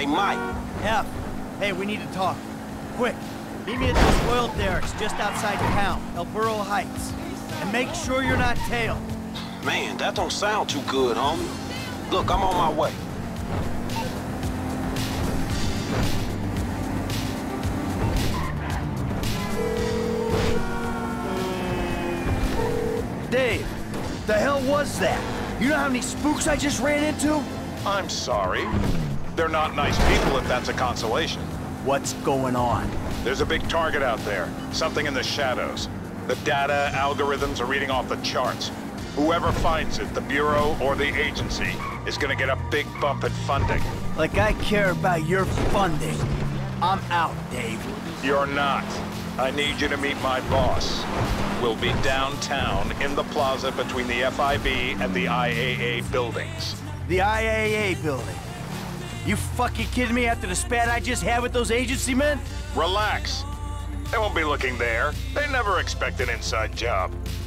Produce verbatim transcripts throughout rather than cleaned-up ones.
Hey, Mike. F. Hey, we need to talk. Quick. Meet me at those oil derricks just outside town, El Burro Heights. And make sure you're not tailed. Man, that don't sound too good, homie. Look, I'm on my way. Dave, the hell was that? You know how many spooks I just ran into? I'm sorry. They're not nice people if that's a consolation. What's going on? There's a big target out there. Something in the shadows. The data, algorithms are reading off the charts. Whoever finds it, the Bureau or the agency, is gonna get a big bump in funding. Like I care about your funding. I'm out, Dave. You're not. I need you to meet my boss. We'll be downtown in the plaza between the F I B and the I A A buildings. The I A A building. You fucking kidding me after the spat I just had with those agency men? Relax. They won't be looking there. They never expect an inside job.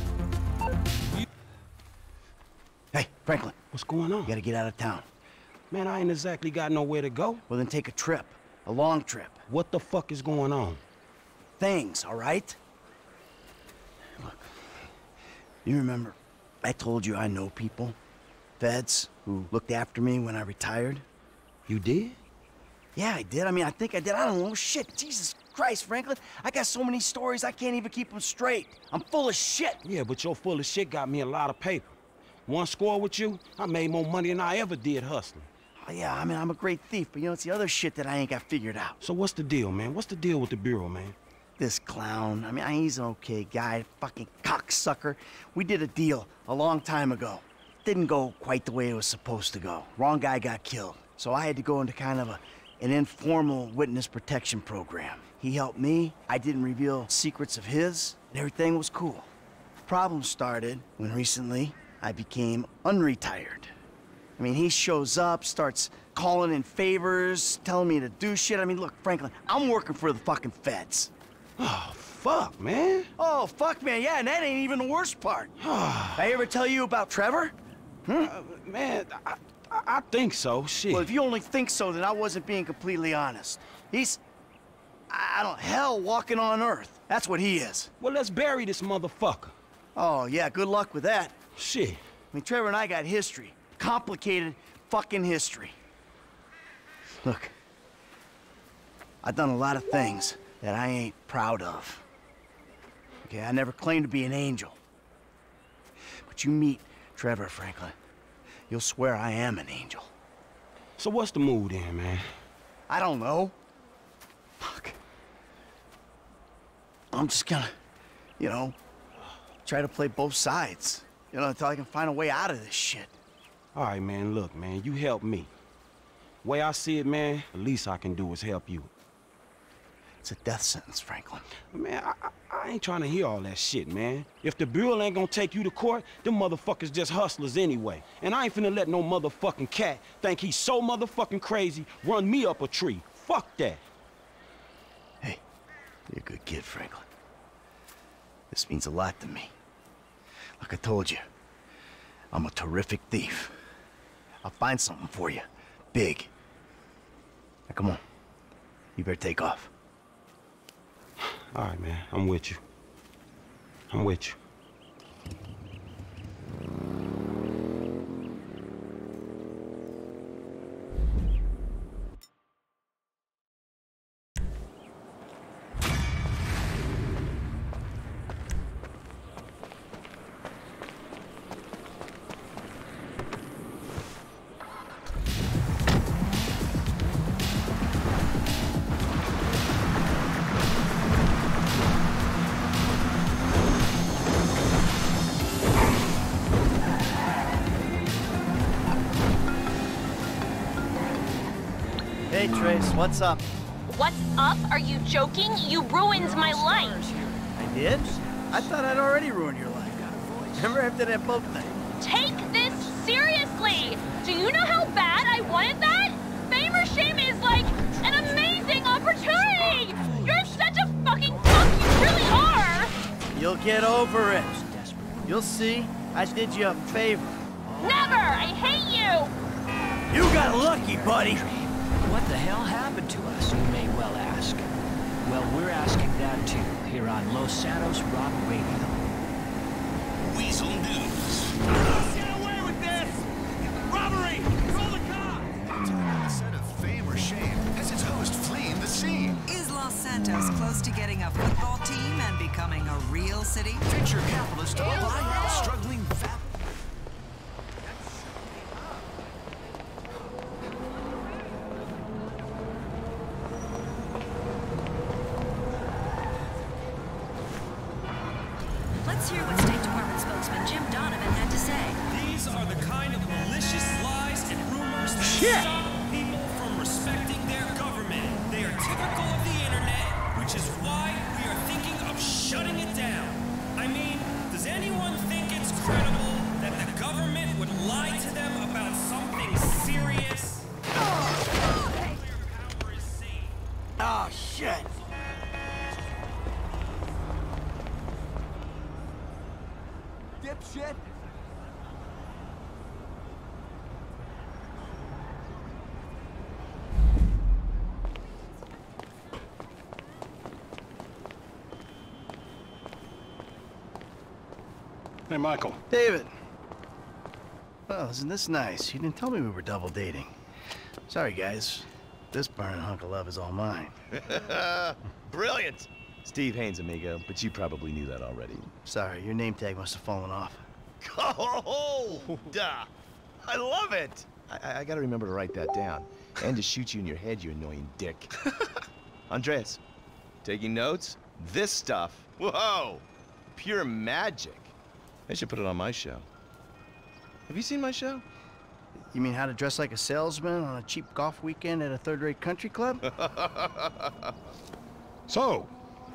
Hey, Franklin. What's going on? You gotta get out of town. Man, I ain't exactly got nowhere to go. Well, then take a trip. A long trip. What the fuck is going on? Things, all right? Look, you remember, I told you I know people, feds, who looked after me when I retired? You did? Yeah, I did. I mean, I think I did. I don't know. Shit, Jesus Christ, Franklin. I got so many stories, I can't even keep them straight. I'm full of shit. Yeah, but your full of shit got me a lot of paper. One score with you, I made more money than I ever did hustling. Oh, yeah, I mean, I'm a great thief, but you know, it's the other shit that I ain't got figured out. So what's the deal, man? What's the deal with the Bureau, man? This clown, I mean, he's an okay guy, fucking cocksucker. We did a deal a long time ago. Didn't go quite the way it was supposed to go. Wrong guy got killed. So I had to go into kind of a, an informal witness protection program. He helped me, I didn't reveal secrets of his, and everything was cool. Problem started when recently I became unretired. I mean, he shows up, starts calling in favors, telling me to do shit. I mean, look, Franklin, I'm working for the fucking feds. Oh, fuck, man. Oh, fuck, man, yeah, and that ain't even the worst part. I ever tell you about Trevor? Hmm? Uh, man, I, I, I think so, shit. Well, if you only think so, then I wasn't being completely honest. He's, I don't, hell walking on Earth. That's what he is. Well, let's bury this motherfucker. Oh, yeah, good luck with that. Shit. I mean, Trevor and I got history. Complicated fucking history. Look, I've done a lot of things that I ain't proud of. Okay, I never claimed to be an angel. But you meet Trevor, Franklin, you'll swear I am an angel. So what's the mood then, man? I don't know. Fuck. I'm just gonna, you know, try to play both sides. You know, until I can find a way out of this shit. All right, man, look, man, you help me. Way I see it, man, the least I can do is help you. It's a death sentence, Franklin. Man, I, I, I ain't trying to hear all that shit, man. If the Bureau ain't gonna take you to court, them motherfuckers just hustlers anyway. And I ain't finna let no motherfucking cat think he's so motherfucking crazy, run me up a tree. Fuck that. Hey, you're a good kid, Franklin. This means a lot to me. Like I told you, I'm a terrific thief. I'll find something for you. Big. Now, come on. You better take off. All right, man. I'm with you. I'm with you. Hey, Trace, what's up? What's up? Are you joking? You ruined my life. I did? I thought I'd already ruined your life. Remember after that boat thing? Take this seriously. Do you know how bad I wanted that? Fame or shame is like an amazing opportunity. You're such a fucking fuck. You really are. You'll get over it. You'll see. I did you a favor. Never. I hate you. You got lucky, buddy. What the hell happened to us, you may well ask? Well, we're asking that too, here on Los Santos Rock Radio. Weasel News. Get away with this! Robbery! Call the cops! A set of fame or shame as its host fleeing the scene. Is Los Santos close to getting a football team and becoming a real city? Venture capitalist alive, struggling fat. Let's hear what State Department spokesman Jim Donovan had to say. These are the kind of malicious lies and rumors that Shit. stop people from respecting their government. They are typical of the internet, which is why we are thinking of shutting it down. I mean, does anyone think it's credible that the government would lie to them about something serious? Nuclear power is safe. Oh, shit. Dipshit. Hey, Michael. David. Well, isn't this nice? You didn't tell me we were double dating. Sorry, guys. This burning hunk of love is all mine. Brilliant! Steve Haynes, amigo, but you probably knew that already. Sorry, your name tag must have fallen off. Oh, duh! I love it! I, I gotta remember to write that down. And to shoot you in your head, you annoying dick. Andres, taking notes? This stuff, whoa! Pure magic. I should put it on my show. Have you seen my show? You mean how to dress like a salesman on a cheap golf weekend at a third-rate country club? So,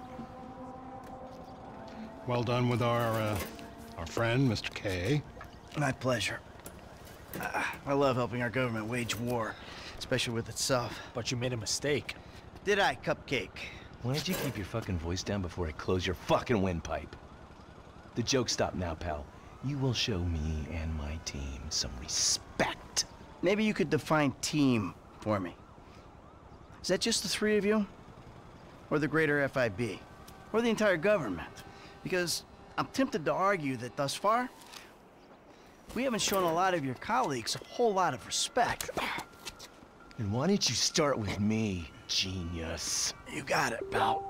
well done with our, uh, our friend, Mister K. My pleasure. Uh, I love helping our government wage war, especially with itself. But you made a mistake. Did I, Cupcake? Why don't you keep your fucking voice down before I close your fucking windpipe? The joke stopped now, pal. You will show me and my team some respect. Maybe you could define team for me. Is that just the three of you? Or the greater F I B? Or the entire government? Because I'm tempted to argue that thus far, we haven't shown a lot of your colleagues a whole lot of respect. And why don't you start with me, genius? You got it, pal.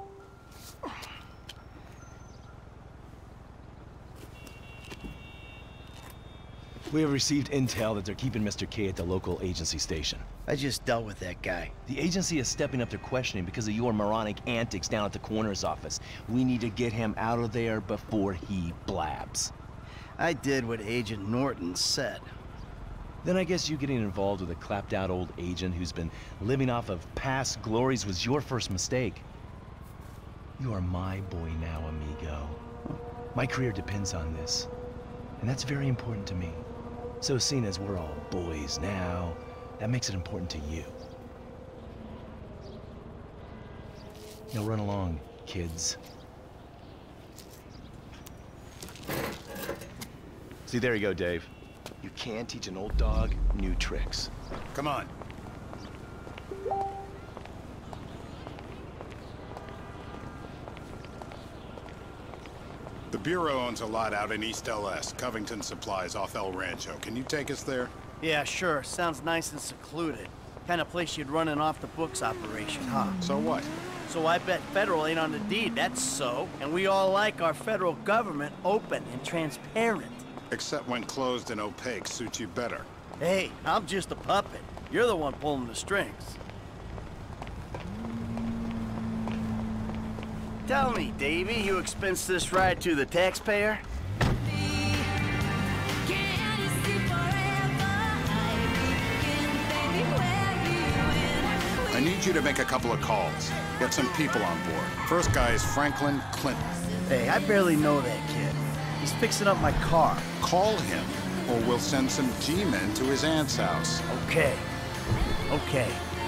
We have received intel that they're keeping Mister K at the local agency station. I just dealt with that guy. The agency is stepping up their questioning because of your moronic antics down at the coroner's office. We need to get him out of there before he blabs. I did what Agent Norton said. Then I guess you getting involved with a clapped-out old agent who's been living off of past glories was your first mistake. You are my boy now, amigo. My career depends on this, and that's very important to me. So seeing as we're all boys now, that makes it important to you. Now run along, kids. See, there you go, Dave. You can teach an old dog new tricks. Come on. The Bureau owns a lot out in East L S, Covington Supplies off El Rancho. Can you take us there? Yeah, sure. Sounds nice and secluded. Kind of place you'd run an off-the-books operation, huh? So what? So I bet federal ain't on the deed, that's so. And we all like our federal government open and transparent. Except when closed and opaque suits you better. Hey, I'm just a puppet. You're the one pulling the strings. Tell me, Davy, you expense this ride to the taxpayer? I need you to make a couple of calls. Get some people on board. First guy is Franklin Clinton. Hey, I barely know that kid. He's fixing up my car. Call him, or we'll send some G-men to his aunt's house. Okay. Okay.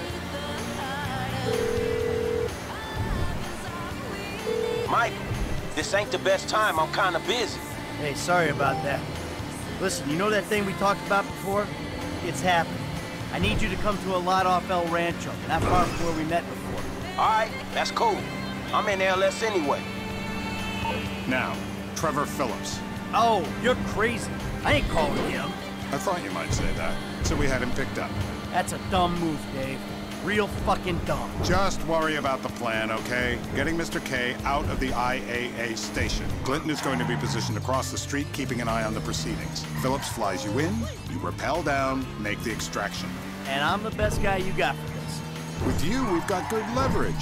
Michael, this ain't the best time. I'm kinda busy. Hey, sorry about that. Listen, you know that thing we talked about before? It's happening. I need you to come to a lot off El Rancho, not far from where we met before. All right, that's cool. I'm in L S anyway. Now, Trevor Phillips. Oh, you're crazy. I ain't calling him. I thought you might say that, so we had him picked up. That's a dumb move, Dave. Real fucking dumb. Just worry about the plan, okay? Getting Mister K out of the I A A station. Clinton is going to be positioned across the street, keeping an eye on the proceedings. Phillips flies you in, you rappel down, make the extraction. And I'm the best guy you got for this. With you, we've got good leverage.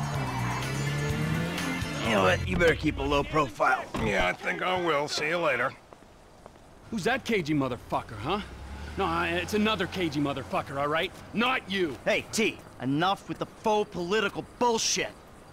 You know what? You better keep a low profile. Yeah, I think I will. See you later. Who's that cagey motherfucker, huh? No, it's another cagey motherfucker, all right? Not you! Hey, T, enough with the faux political bullshit.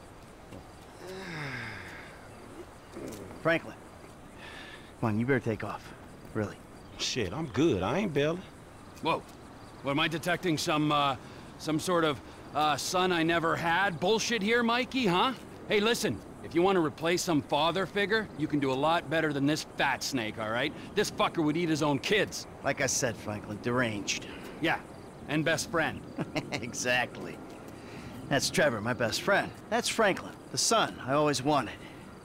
Franklin, come on, you better take off. Really. Shit, I'm good. I ain't bailing. Whoa. What, am I detecting some, uh, some sort of, uh, son I never had bullshit here, Mikey, huh? Hey, listen. If you want to replace some father figure, you can do a lot better than this fat snake, all right? This fucker would eat his own kids. Like I said, Franklin, deranged. Yeah, and best friend. Exactly. That's Trevor, my best friend. That's Franklin, the son I always wanted.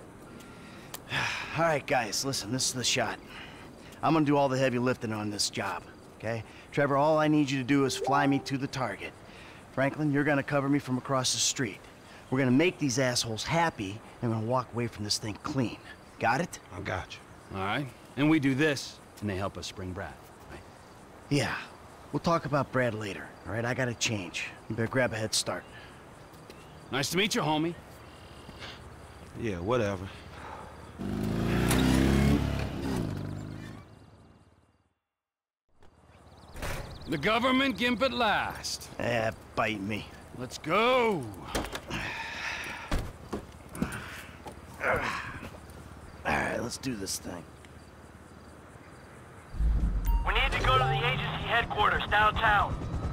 All right, guys, listen, this is the shot. I'm gonna do all the heavy lifting on this job, okay? Trevor, all I need you to do is fly me to the target. Franklin, you're gonna cover me from across the street. We're gonna make these assholes happy, and we're gonna walk away from this thing clean. Got it? I got you. All right. And we do this, and they help us spring Brad, right? Yeah. We'll talk about Brad later, all right? I gotta change. You better grab a head start. Nice to meet you, homie. Yeah, whatever. The government gimp at last. Eh, bite me. Let's go. Alright, let's do this thing. We need to go to the agency headquarters downtown.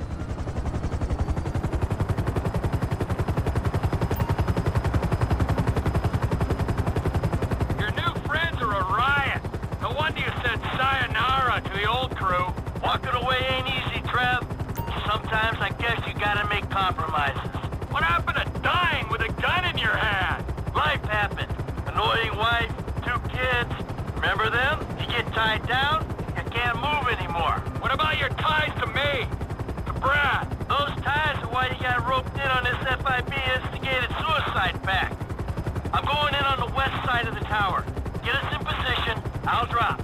Your new friends are a riot. No wonder you said sayonara to the old crew. Walking away ain't easy, Trev. Sometimes I guess you gotta make compromises. What happened to dying with a gun in your hand? Life happened. Annoying wife, two kids. Remember them? You get tied down, you can't move anymore. What about your ties to me? To Brad? Those ties are why you got roped in on this F I B instigated suicide pact. I'm going in on the west side of the tower. Get us in position, I'll drop.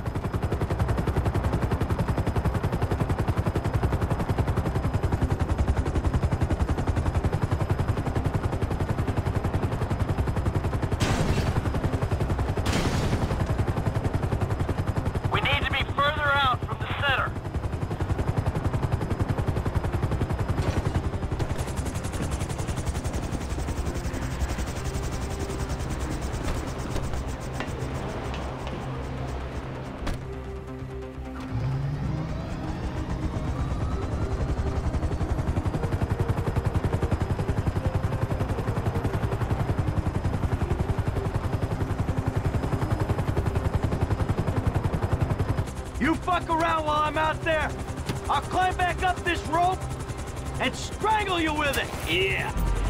You fuck around while I'm out there. I'll climb back up this rope and strangle you with it. Yeah.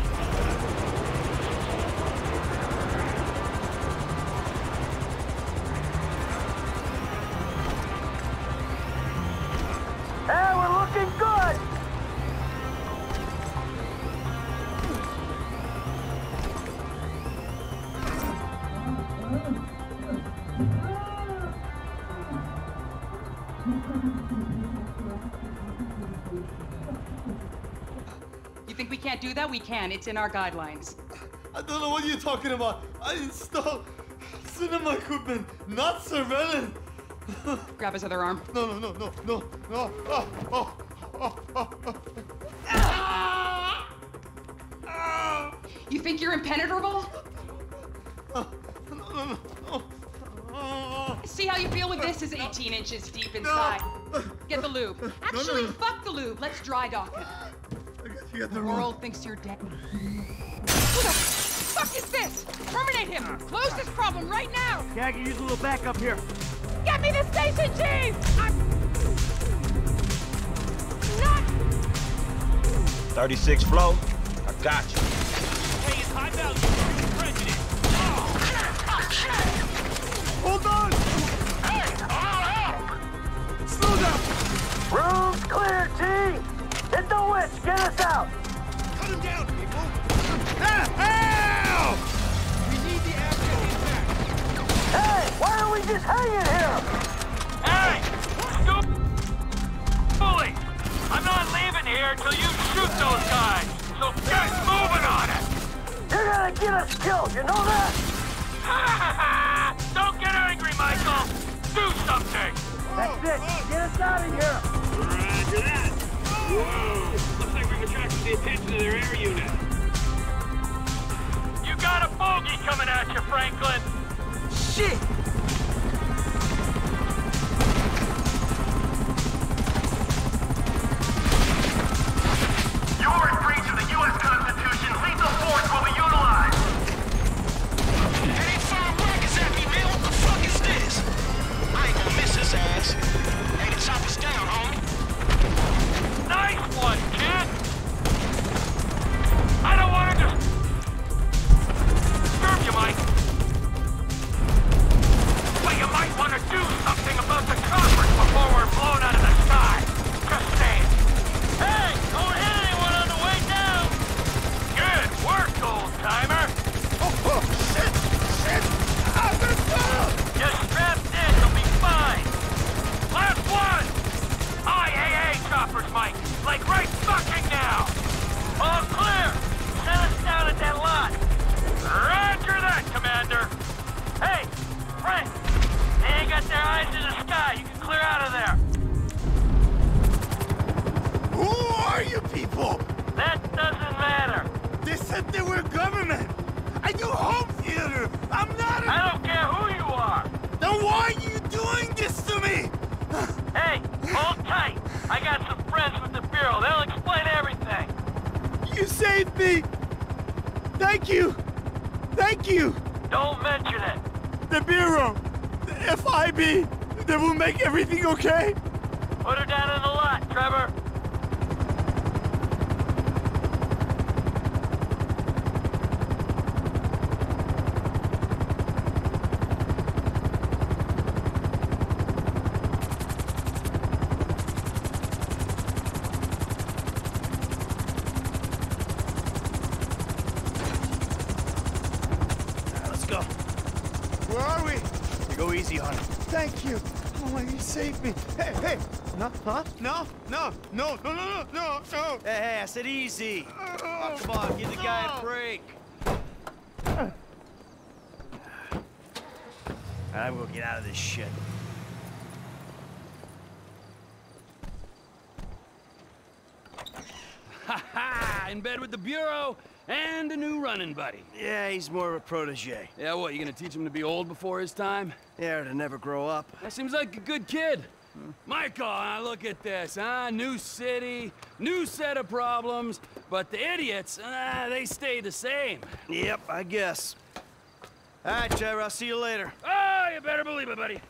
Hey, we're looking good. You think we can't do that? We can. It's in our guidelines. I don't know what you're talking about. I installed cinema equipment, not surveillance. Grab his other arm. No, no, no, no, no, no. Oh, oh, oh, oh, oh. Ah! You think you're impenetrable? Oh, no, no, no, no. Oh. See how you feel with this is eighteen inches deep inside. No. Get the lube. Actually, no, no. Fuck the lube. Let's dry dock it. You got the, the wrong. world thinks you're dead. Who the fuck is this? Terminate him! Close this problem right now! Yeah, I can use a little backup here. Get me the station chief! I'm... thirty-six flow, I got you. Hey, it's high value. President. Hold on! Hey, all help! Slow down! Room's clear, T! Hit the witch! Get us out! Cut him down, people! Help! We need the asset intact. Hey, why are we just hanging here? Hey! Stupid bully! I'm not leaving here until you shoot those guys! So get moving on it! You're gonna get us killed, you know that? Don't get angry, Michael! Do something! That's it! Get us out of here! Roger that! Whoa! Looks like we've attracted the attention of their air unit. You got a bogey coming at you, Franklin! Shit! You're in breach of the U S Constitution. Lethal force will be utilized. That ain't firing rockets at me, man. What the fuck is this? I ain't gonna miss his ass. Hey, the chopper's down, homie. Nice one, kid! I don't want to just... disturb you, Mike. But you might want to do something about the coppers before we're blown out of the sky. Just saying. Hey, don't hit anyone on the way down! Good work, old-timer! Oh, oh, shit! Shit! Ah, let's go! Just strapped in, you'll be fine! Last one! I A A choppers, Mike! Like right fucking now! All clear! Set us down at that lot! Roger that, Commander! Hey, Frank! They ain't got their eyes in the sky, you can clear out of there! Who are you people? That doesn't matter! They said they were government! I do home theater! I'm not a... I don't care who you are! Then why are you doing this to me? Hey, hold tight! I got some friends with the Bureau, they'll explain everything! You saved me! Thank you! Thank you! Don't mention it! The Bureau! The F I B! They will make everything okay? Put her down in the lot, Trevor! Where are we? You go easy on him. Thank you. Oh, you saved me. Hey, hey. No, huh? No, no, no, no, no, no, no. Hey, hey, I said easy. Oh, come on, give the guy a break. I'm gonna get out of this shit. Ha ha! In bed with the Bureau and a new running buddy. Yeah, he's more of a protege. Yeah, what, you gonna teach him to be old before his time? Yeah, to never grow up. That seems like a good kid. Hmm. Michael, uh, look at this, huh? New city, new set of problems, but the idiots, uh, they stay the same. Yep, I guess. All right, Trevor, I'll see you later. Oh, you better believe it, buddy.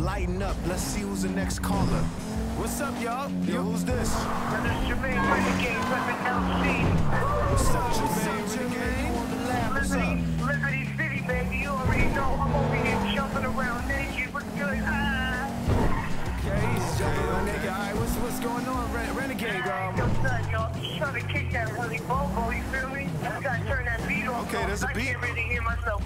lighten up. Let's see who's the next caller. What's up, y'all? Yo, who's this? This is Jermaine Renegade, Weapon L C. What's up, Jermaine? Jermaine? On the lab, what's up? Liberty, Liberty City, baby. You already know I'm over here jumping around naked. What's good? Ah. Okay, he's jumping around naked. All right, what's, what's going on, Ren Renegade? Um, Yo, son, yo, I'm trying to kick that Willy Bobo, you feel me? I gotta turn that beat off. Okay, there's a beat. I can't really hear myself.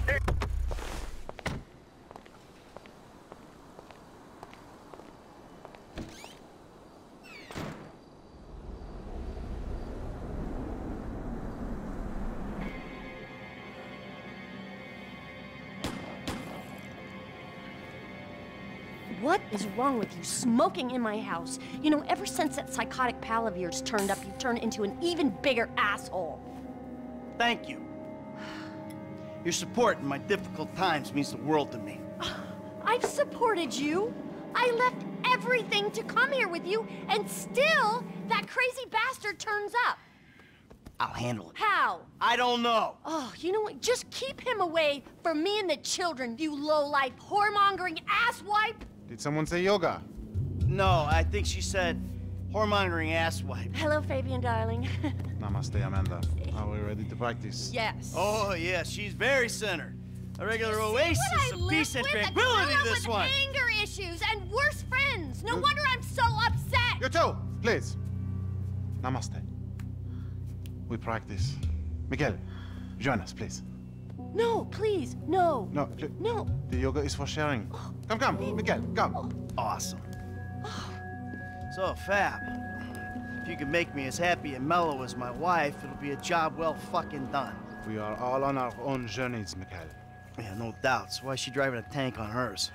What is wrong with you, smoking in my house? You know, ever since that psychotic pal of yours turned up, you've turned into an even bigger asshole. Thank you. Your support in my difficult times means the world to me. I've supported you. I left everything to come here with you, and still, that crazy bastard turns up. I'll handle it. How? I don't know. Oh, you know what? Just keep him away from me and the children, you low-life, whoremongering asswipe. Did someone say yoga? No, I think she said whoremongering asswipe. Hello, Fabian, darling. Namaste, Amanda. Are we ready to practice? Yes. Oh, yeah, she's very centered. A regular oasis I of live peace and with? tranquility, a this with one. anger issues and worse friends. No wonder I'm so upset. You too, please. Namaste. We practice. Miguel, join us, please. No, please, no. No, please. No. The yoga is for sharing. Come, come, Miguel, come. Awesome. So, Fab, if you can make me as happy and mellow as my wife, it'll be a job well fucking done. We are all on our own journeys, Miguel. Yeah, no doubts. Why is she driving a tank on hers?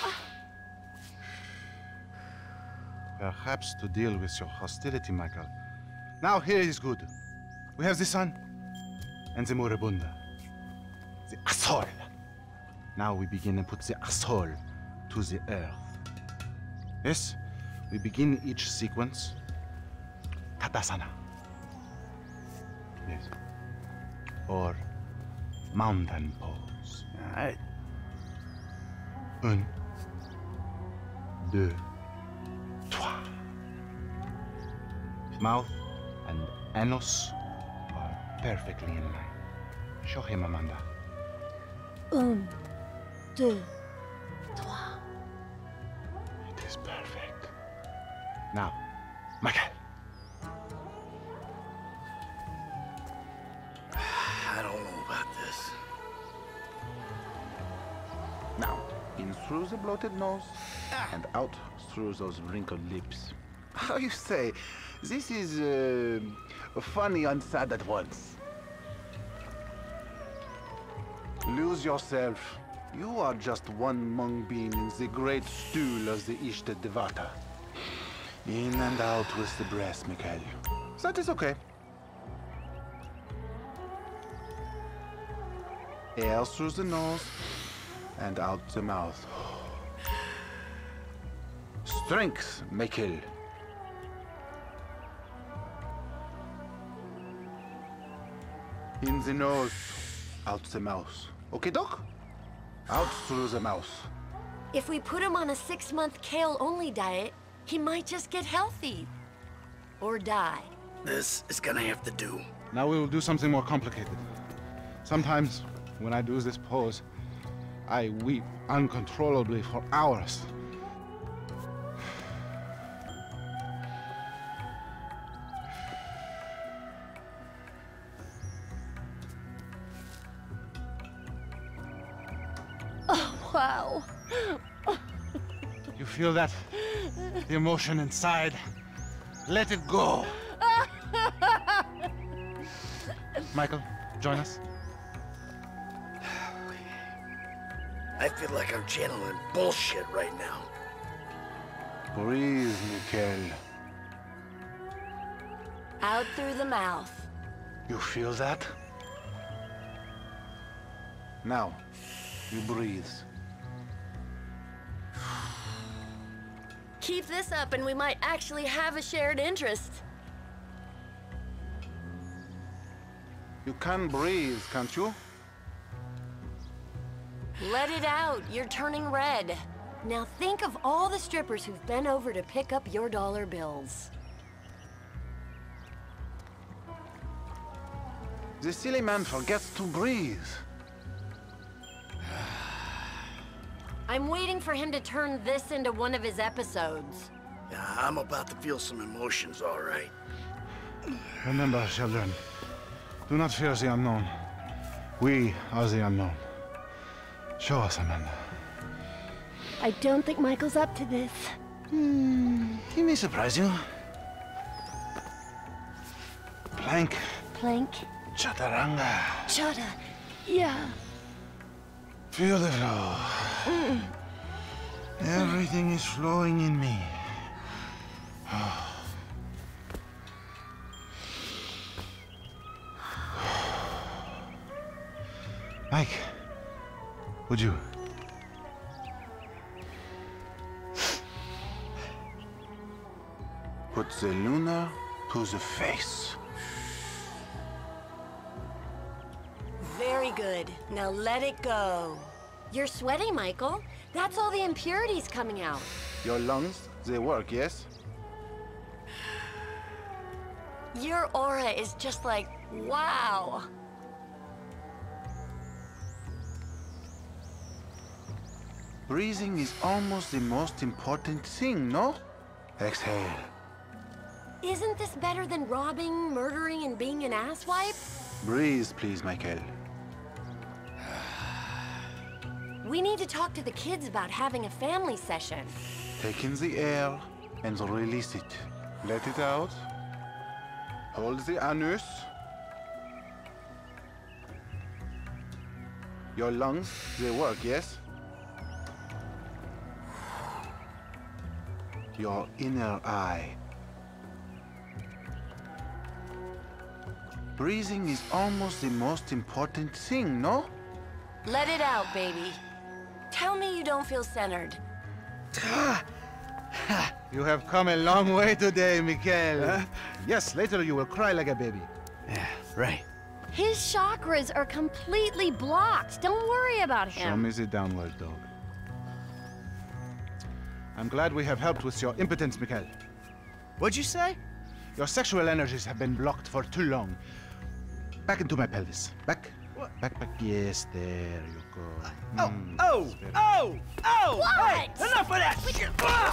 Perhaps to deal with your hostility, Michael. Now, here is good. We have the sun and the moribunda. The asshole. Now we begin and put the asshole to the earth. Yes, we begin each sequence. Tadasana. Yes. Or mountain pose. All right. Un, deux, trois. Mouth and anus are perfectly in line. Show him, Amanda. Un, deux, trois. It is perfect. Now, Michael. I don't know about this. Now, in through the bloated nose and out through those wrinkled lips. How you say? This is uh, funny and sad at once. Lose yourself. You are just one mung bean in the great stool of the Ishta Devata. In and out with the breath, Mikhail. That is okay. Air through the nose and out the mouth. Strength, Mikhail. In the nose, out the mouth. Okay, Doc? Out through the mouth. If we put him on a six-month kale-only diet, he might just get healthy. Or die. This is gonna have to do. Now we will do something more complicated. Sometimes, when I do this pose, I weep uncontrollably for hours. Oh, wow. You feel that? The emotion inside. Let it go. Michael, join us. I feel like I'm channeling bullshit right now. Breathe, Mikhail. Out through the mouth. You feel that? Now, you breathe. Keep this up and we might actually have a shared interest. You can breathe, can't you? Let it out. You're turning red. Now think of all the strippers who've been over to pick up your dollar bills. The silly man forgets to breathe. I'm waiting for him to turn this into one of his episodes. Yeah, I'm about to feel some emotions, all right. Remember, children, do not fear the unknown. We are the unknown. Show us, Amanda. I don't think Michael's up to this. Hmm, he may surprise you. Plank. Plank. Chaturanga. Chata. Yeah. Feel the flow. Mm. Everything is flowing in me. Mike, would you? Put the lunar to the face. Very good. Now let it go. You're sweating, Michael. That's all the impurities coming out. Your lungs, they work, yes? Your aura is just like, wow. Breathing is almost the most important thing, no? Exhale. Isn't this better than robbing, murdering, and being an asswipe? Breathe, please, Michael. We need to talk to the kids about having a family session. Take in the air and release it. Let it out. Hold the anus. Your lungs, they work, yes? Your inner eye. Breathing is almost the most important thing, no? Let it out, baby. Tell me you don't feel centered. You have come a long way today, Mikael. Huh? Yes, later you will cry like a baby. Yeah, right. His chakras are completely blocked. Don't worry about him. Show me the downward dog. I'm glad we have helped with your impotence, Mikael. What'd you say? Your sexual energies have been blocked for too long. Back into my pelvis. Back. What? Back, back. Yes, there you go. Oh, mm, oh, oh, oh! What? Hey, enough of that shit!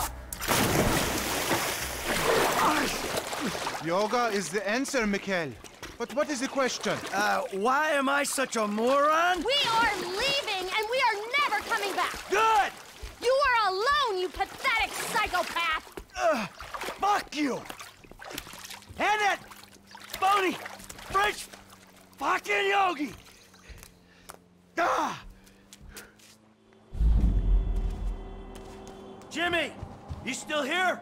Ah! Yoga is the answer, Mikael. But what is the question? Uh, why am I such a moron? We are leaving, and we are never coming back. Good! You are alone, you pathetic psychopath! Uh, fuck you! And that phony French fucking yogi! Ah! Jimmy, you still here?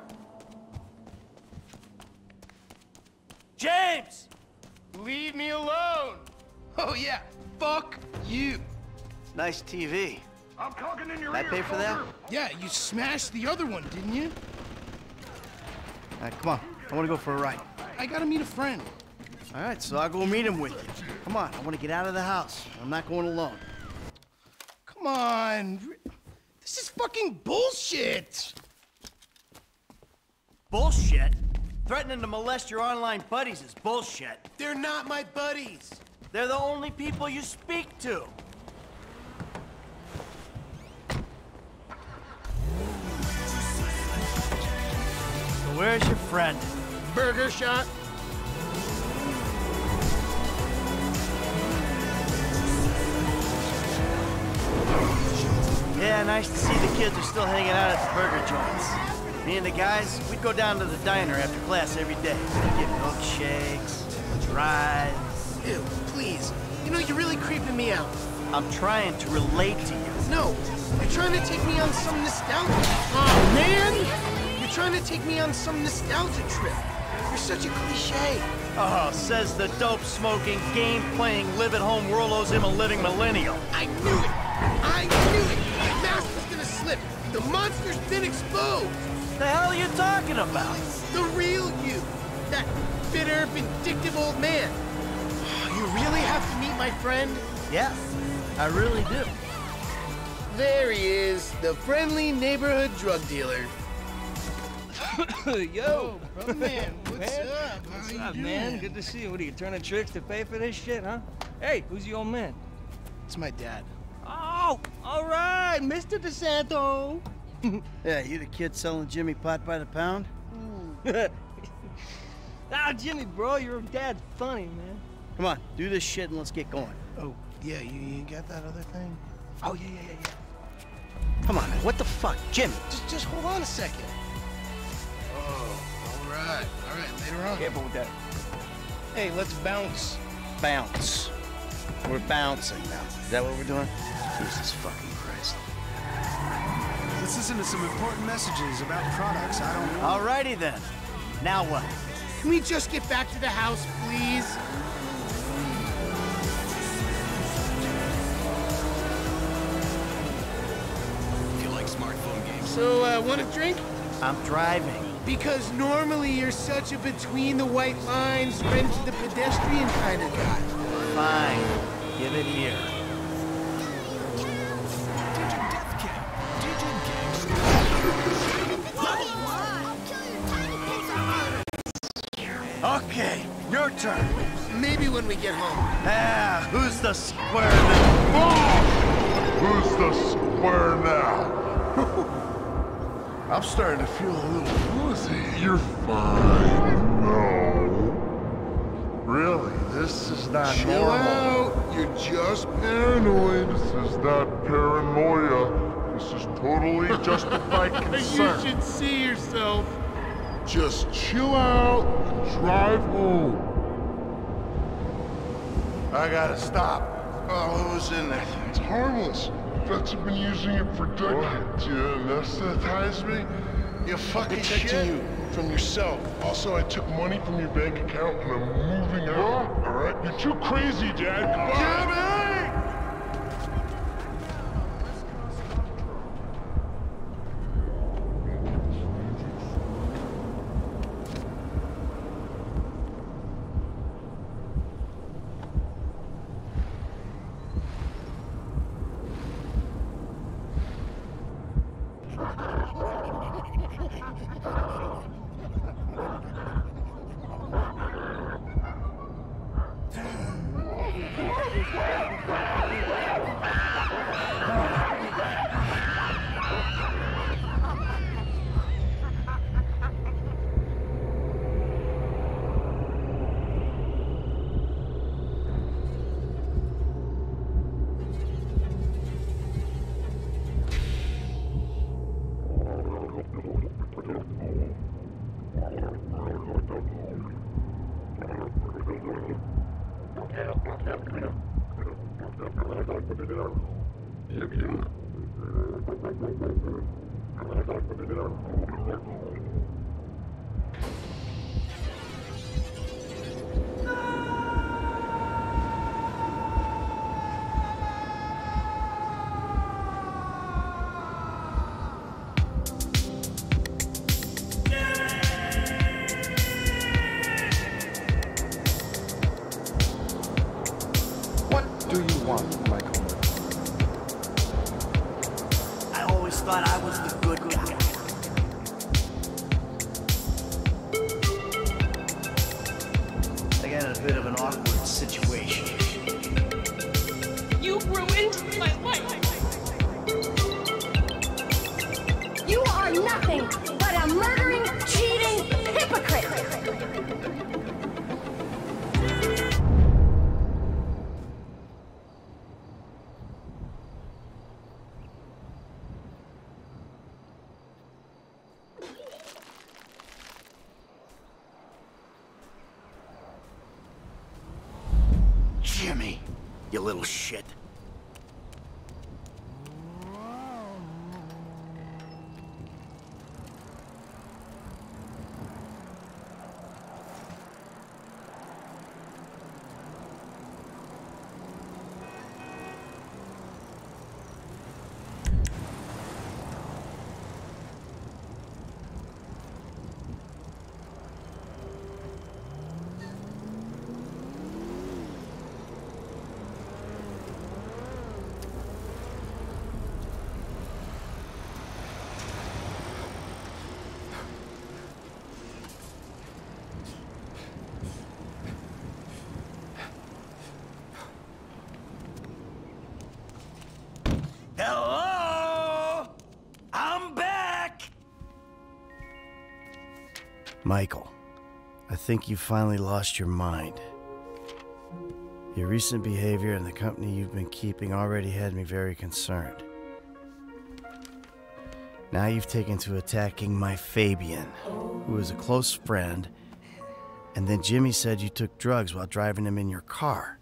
James! Leave me alone! Oh yeah, fuck you! Nice T V. I'm talking in your Did I pay for that? Yeah, you smashed the other one, didn't you? All right, come on. I want to go for a ride. I gotta meet a friend. All right, so I'll go meet him with you. Come on, I want to get out of the house. I'm not going alone. Come on. This is fucking bullshit. Bullshit? Threatening to molest your online buddies is bullshit. They're not my buddies. They're the only people you speak to. So where's your friend? Burger shot. Yeah, nice to see the kids are still hanging out at the burger joints. Me and the guys, we'd go down to the diner after class every day. Get milkshakes, rides. Ew, please. You know, you're really creeping me out. I'm trying to relate to you. No, you're trying to take me on some nostalgia. Oh, man! You're trying to take me on some nostalgia trip. You're such a cliche. Oh, says the dope-smoking, game-playing, live-at-home Worlo's him a living millennial. I knew it! I knew it! My mask was gonna slip! The monster's been exposed! The hell are you talking about? The real you! That bitter, vindictive old man! You really have to meet my friend? Yes, I really do. There he is, the friendly neighborhood drug dealer. Yo, brother man, what's man? up? What's How up, you man? doing? Good to see you. What are you turning tricks to pay for this shit, huh? Hey, who's the old man? It's my dad. Oh, all right, Mister DeSanto. Yeah, you the kid selling Jimmy pot by the pound? Ah, Jimmy, bro, your dad's funny, man. Come on, do this shit and let's get going. Oh, yeah, you, you got that other thing? Oh, yeah, yeah, yeah, yeah. Come on, man. What the fuck? Jimmy! Just, just hold on a second. Oh, all right, all right, later on. Careful with that. Hey, let's bounce. Bounce. We're bouncing now. Is that what we're doing? Jesus fucking Christ. Let's listen to some important messages about products. I don't know. Alrighty then. Now what? Can we just get back to the house, please? If you like smartphone games. So, uh, want a drink? I'm driving. Because normally you're such a between the white lines, friend to the pedestrian kind of guy. Fine. Give it here. Okay, your turn. Maybe when we get home. Ah, who's the square now? Who's the square now? I'm starting to feel a little woozy. You're fine. No. Really, this is not Chill normal. out. You're just paranoid. This is not paranoia. This is totally justified concern. You should see yourself. Just chill out and drive home. I gotta stop. Oh, what was in that? It's harmless. Vets have been using it for decades. You anesthetize me? You fucking Protecting shit. you from yourself. Also, I took money from your bank account and I'm moving out. All right? You're too crazy, Dad. Goodbye. Jimmy! Do you want, Michael? I always thought I was the good guy. I got in a bit of an awkward situation. You ruined my life. You are nothing but a murdering, cheating hypocrite! Jimmy, you little shit. Michael, I think you finally lost your mind. Your recent behavior and the company you've been keeping already had me very concerned. Now you've taken to attacking my Fabian, who is a close friend, and then Jimmy said you took drugs while driving him in your car.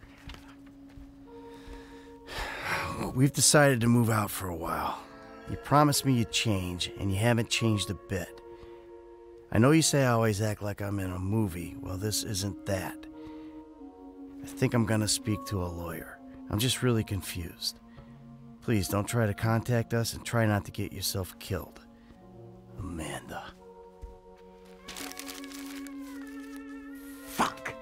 We've decided to move out for a while. You promised me you'd change, and you haven't changed a bit. I know you say I always act like I'm in a movie. Well, this isn't that. I think I'm gonna speak to a lawyer. I'm just really confused. Please don't try to contact us and try not to get yourself killed. Amanda. Fuck!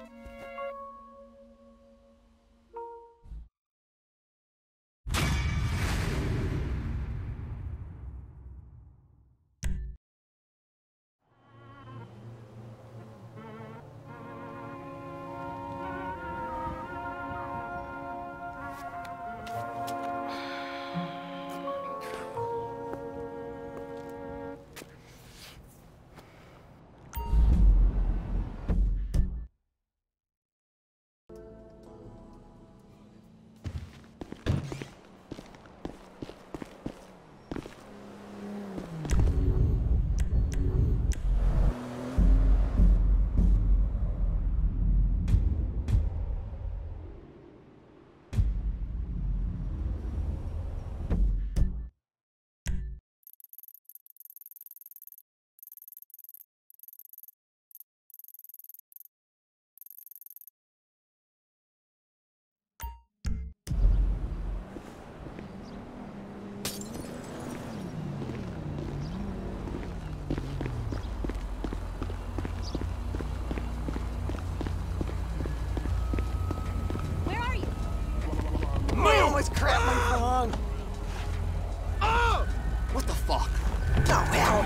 Crap, my phone! Oh! What the fuck? Oh, hell!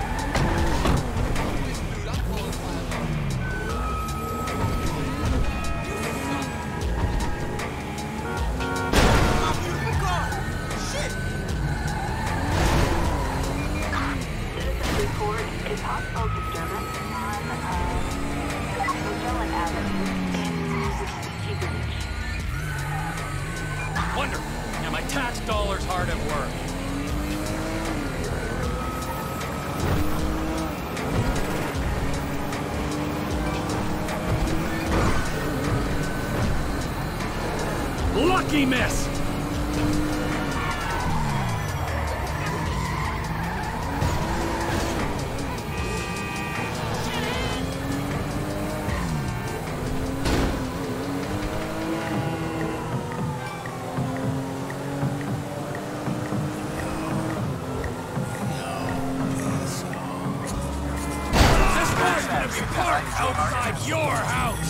Shit! Citizen report is possible disturbance on uh, Magellan Avenue in Chico Beach. Wonderful. Now my tax dollar's hard at work. Lucky miss! Outside your house!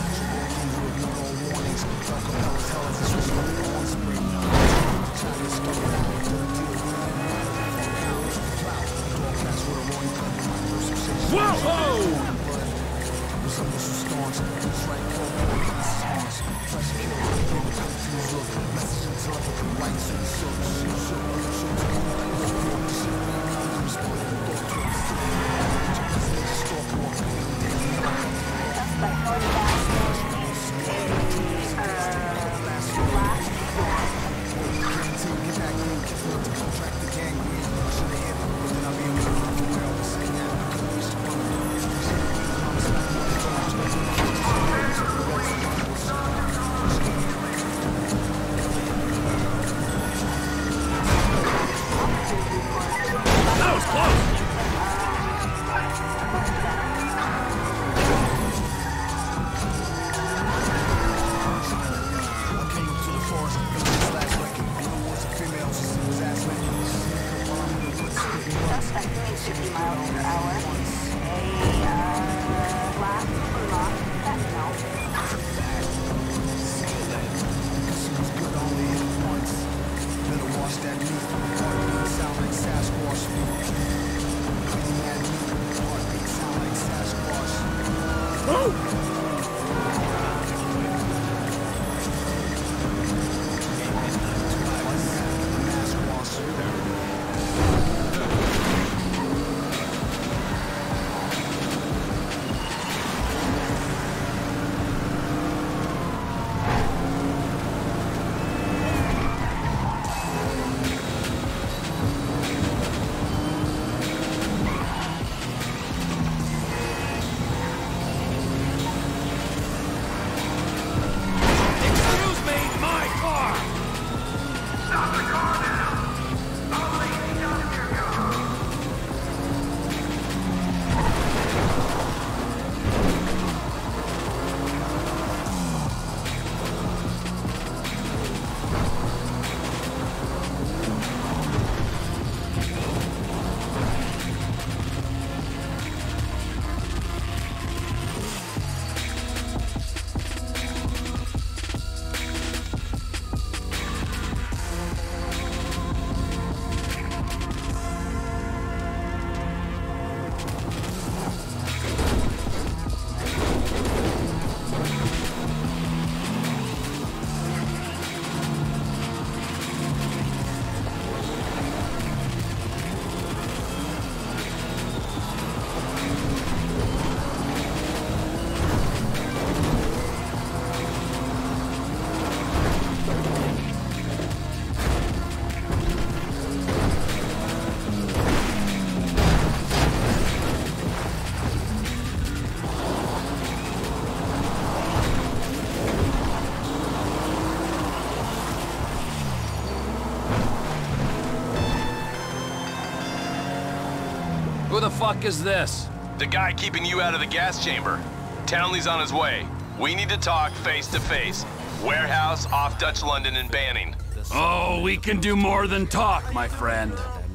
fuck is this? The guy keeping you out of the gas chamber. Townley's on his way. We need to talk face to face. Warehouse off Dutch London and Banning. Oh, we can do more than talk, my friend.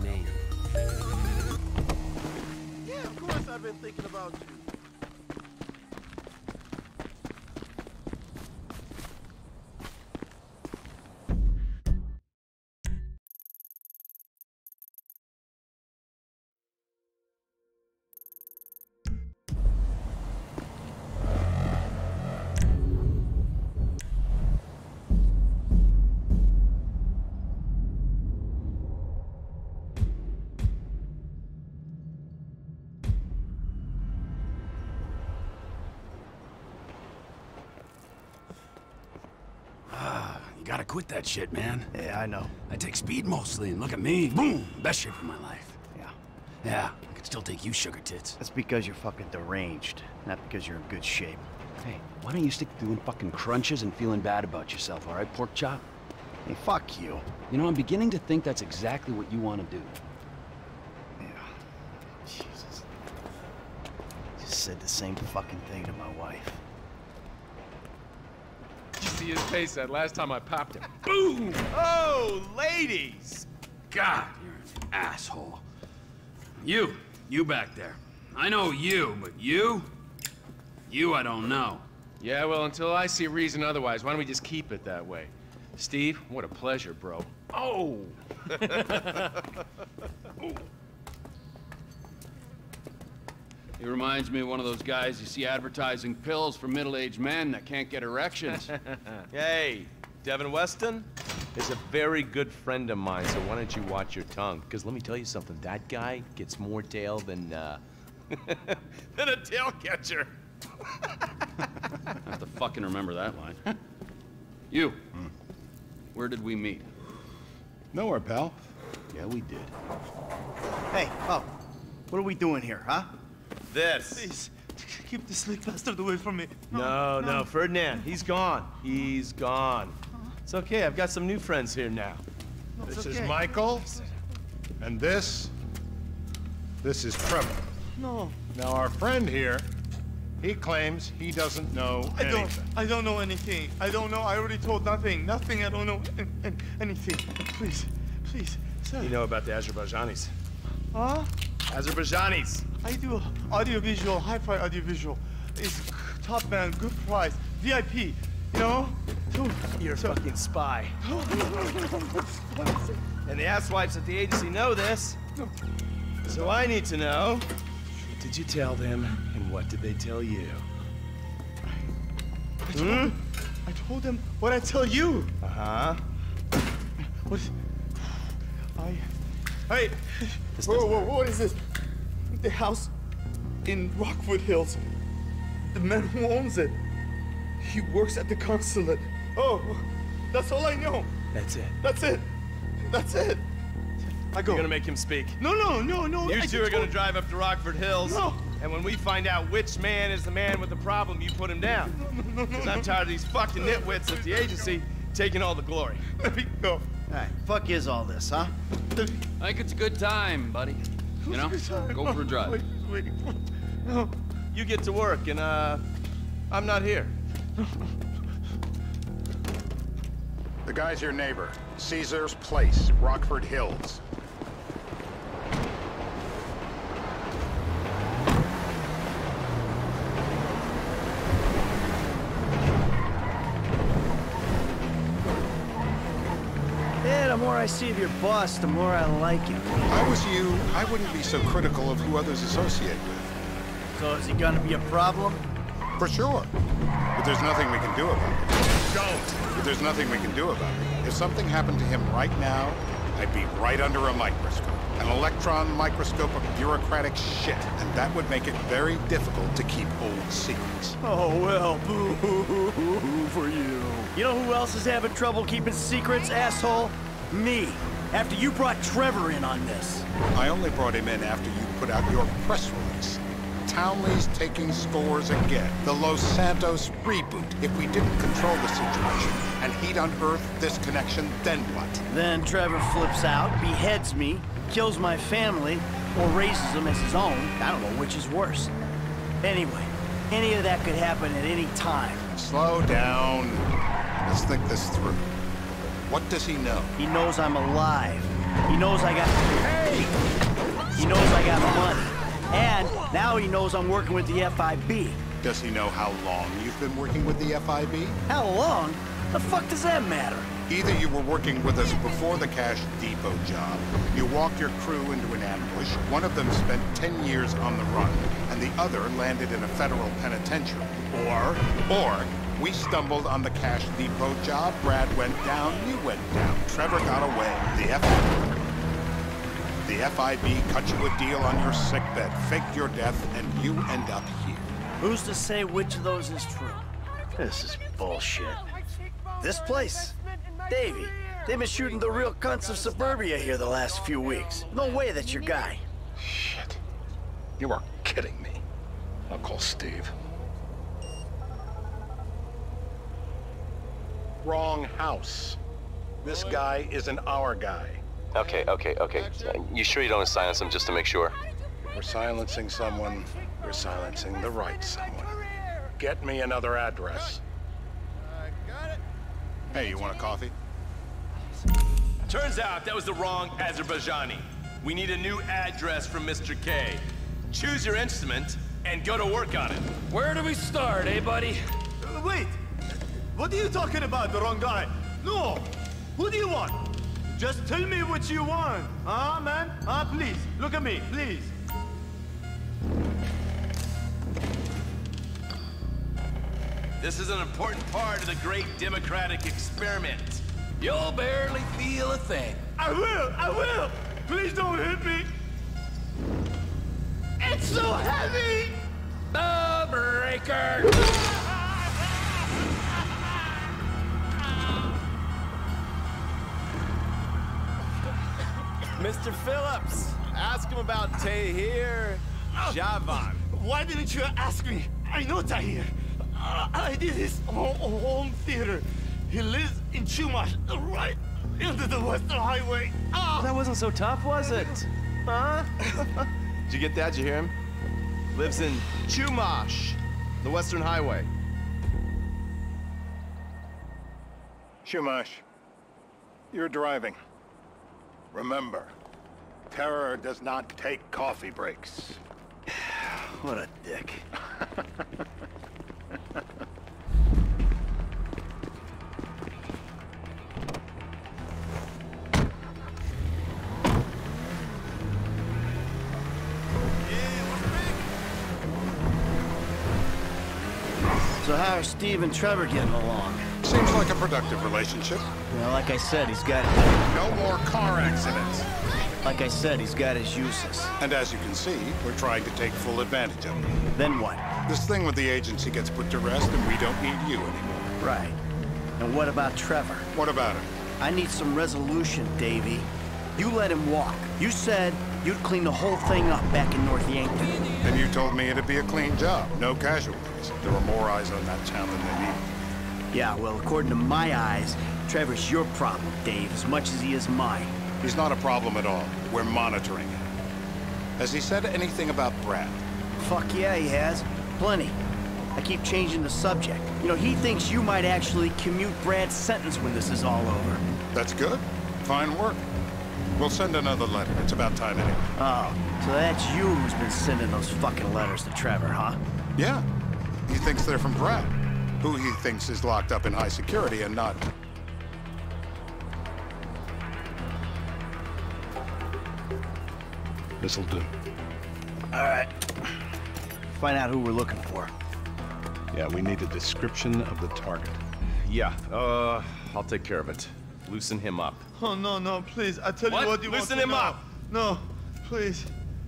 Yeah, of course I've been thinking about you. You gotta quit that shit, man. Yeah, I know. I take speed mostly, and look at me. Boom! Best shape of my life. Yeah. Yeah, I could still take you, sugar tits. That's because you're fucking deranged, not because you're in good shape. Hey, why don't you stick to doing fucking crunches and feeling bad about yourself, all right, pork chop? Hey, fuck you. You know, I'm beginning to think that's exactly what you want to do. Yeah. Jesus. Just said the same fucking thing to my wife. Did you see his face that last time I popped him? Boom! Oh, ladies! God, you're an asshole. You, you back there. I know you, but you? You I don't know. Yeah, well, until I see reason otherwise, why don't we just keep it that way? Steve, what a pleasure, bro. Oh! Oh. He reminds me of one of those guys you see advertising pills for middle-aged men that can't get erections. Hey, Devin Weston is a very good friend of mine, so why don't you watch your tongue? Because let me tell you something, that guy gets more tail than, uh... than a tail catcher. I have to fucking remember that line. You, hmm. Where did we meet? Nowhere, pal. Yeah, we did. Hey, oh, what are we doing here, huh? This. Please, keep the sleep bastard away from me. No, no, no, Ferdinand, he's gone. He's gone. It's okay, I've got some new friends here now. No, this okay. is Michael, and this, this is Trevor. No. Now, our friend here, he claims he doesn't know I anything. don't. I don't know anything. I don't know. I already told nothing. Nothing. I don't know an, an, anything. Please, please, sir. You know about the Azerbaijanis? Huh? Azerbaijanis. I do audiovisual, hi-fi audiovisual. It's top man, good price, V I P. You know? So, You're a so, fucking spy. And the asswipes at the agency know this. So I need to know, what did you tell them, and what did they tell you? I told, hmm? I told them what I tell you. Uh-huh. What? I... Hey! Whoa, whoa, what is this? The house in Rockwood Hills. The man who owns it. He works at the consulate. Oh, that's all I know. That's it. That's it. That's it. I go. You're gonna make him speak. No, no, no, no. You I two are gonna told... drive up to Rockford Hills. No. And when we find out which man is the man with the problem, you put him down. No, no, no, Because no, I'm no. tired of these fucking nitwits at the agency taking all the glory. Let me go. All right, fuck is all this, huh? I think it's a good time, buddy. You know? Go for a drive. Wait, wait. No. You get to work, and, uh, I'm not here. The guy's your neighbor. Caesar's Place, Rockford Hills. Yeah, the more I see of your boss, the more I like him. If I was you, I wouldn't be so critical of who others associate with. So is he gonna be a problem? For sure. But there's nothing we can do about it. Don't! But there's nothing we can do about it. If something happened to him right now, I'd be right under a microscope. An electron microscope of bureaucratic shit. And that would make it very difficult to keep old secrets. Oh, well, boo-hoo-hoo-hoo for you. You know who else is having trouble keeping secrets, asshole? Me. After you brought Trevor in on this. I only brought him in after you put out your press release. Townley's taking scores again. The Los Santos reboot. If we didn't control the situation and he'd unearthed this connection, then what? Then Trevor flips out, beheads me, kills my family, or raises them as his own. I don't know which is worse. Anyway, any of that could happen at any time. Slow down. Let's think this through. What does he know? He knows I'm alive. He knows I got... Hey! He knows I got money. And now he knows I'm working with the F I B. Does he know how long you've been working with the F I B? How long? The fuck does that matter? Either you were working with us before the Cash Depot job, you walked your crew into an ambush, one of them spent ten years on the run, and the other landed in a federal penitentiary. Or, or, we stumbled on the Cash Depot job, Brad went down, you went down, Trevor got away, the F I B... The F I B cut you a deal on your sickbed, faked your death, and you end up here. Who's to say which of those is true? This is bullshit. This place? Davey, they've been shooting the real cunts of suburbia here the last few weeks. No way that's your guy. Shit. You are kidding me. I'll call Steve. Wrong house. This guy isn't our guy. Okay, okay, okay. You sure you don't silence him just to make sure? If we're silencing someone, we're silencing the right someone. Get me another address. Hey, you want a coffee? Turns out that was the wrong Azerbaijani. We need a new address from Mister K. Choose your instrument and go to work on it. Where do we start, eh, buddy? Uh, wait! What are you talking about, the wrong guy? No! Who do you want? Just tell me what you want. Ah, huh, man? Ah, huh? Please, look at me, please. This is an important part of the great democratic experiment. You'll barely feel a thing. I will, I will! Please don't hit me! It's so heavy! The breaker! Mister Phillips, ask him about Tahir Javan. Why didn't you ask me? I know Tahir. Uh, I did his home, home theater. He lives in Chumash, right into the Western Highway. Ah. Well, that wasn't so tough, was it? Huh? Did you get that? Did you hear him? Lives in Chumash, the Western Highway. Chumash, you're driving. Remember, terror does not take coffee breaks. What a dick. So how are Steve and Trevor getting along? Seems like a productive relationship. Well, like I said, he's got... No more car accidents. Like I said, he's got his uses. And as you can see, we're trying to take full advantage of him. Then what? This thing with the agency gets put to rest and we don't need you anymore. Right. And what about Trevor? What about him? I need some resolution, Davey. You let him walk. You said you'd clean the whole thing up back in North Yankton. And you told me it'd be a clean job, no casualties. There were more eyes on that town than they needed. Yeah, well, according to my eyes, Trevor's your problem, Dave, as much as he is mine. He's not a problem at all. We're monitoring him. Has he said anything about Brad? Fuck yeah, he has. Plenty. I keep changing the subject. You know, he thinks you might actually commute Brad's sentence when this is all over. That's good. Fine work. We'll send another letter. It's about time anyway. Oh, so that's you who's been sending those fucking letters to Trevor, huh? Yeah. He thinks they're from Brad, who he thinks is locked up in high security and not... This'll do. All right. Find out who we're looking for. Yeah, we need a description of the target. Yeah, uh, I'll take care of it. Loosen him up. Oh, no, no, please. I tell what? you what you Loosen want to him know. up! No, please.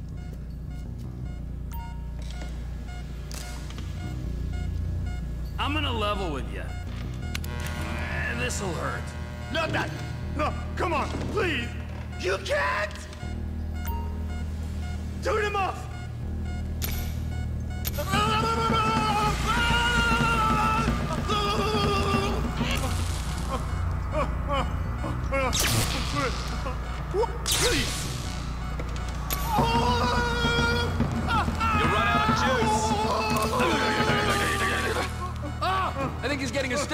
I'm gonna level with you. This'll hurt. Not that! No, come on, please! You can't! Turn him off! Please! Oh!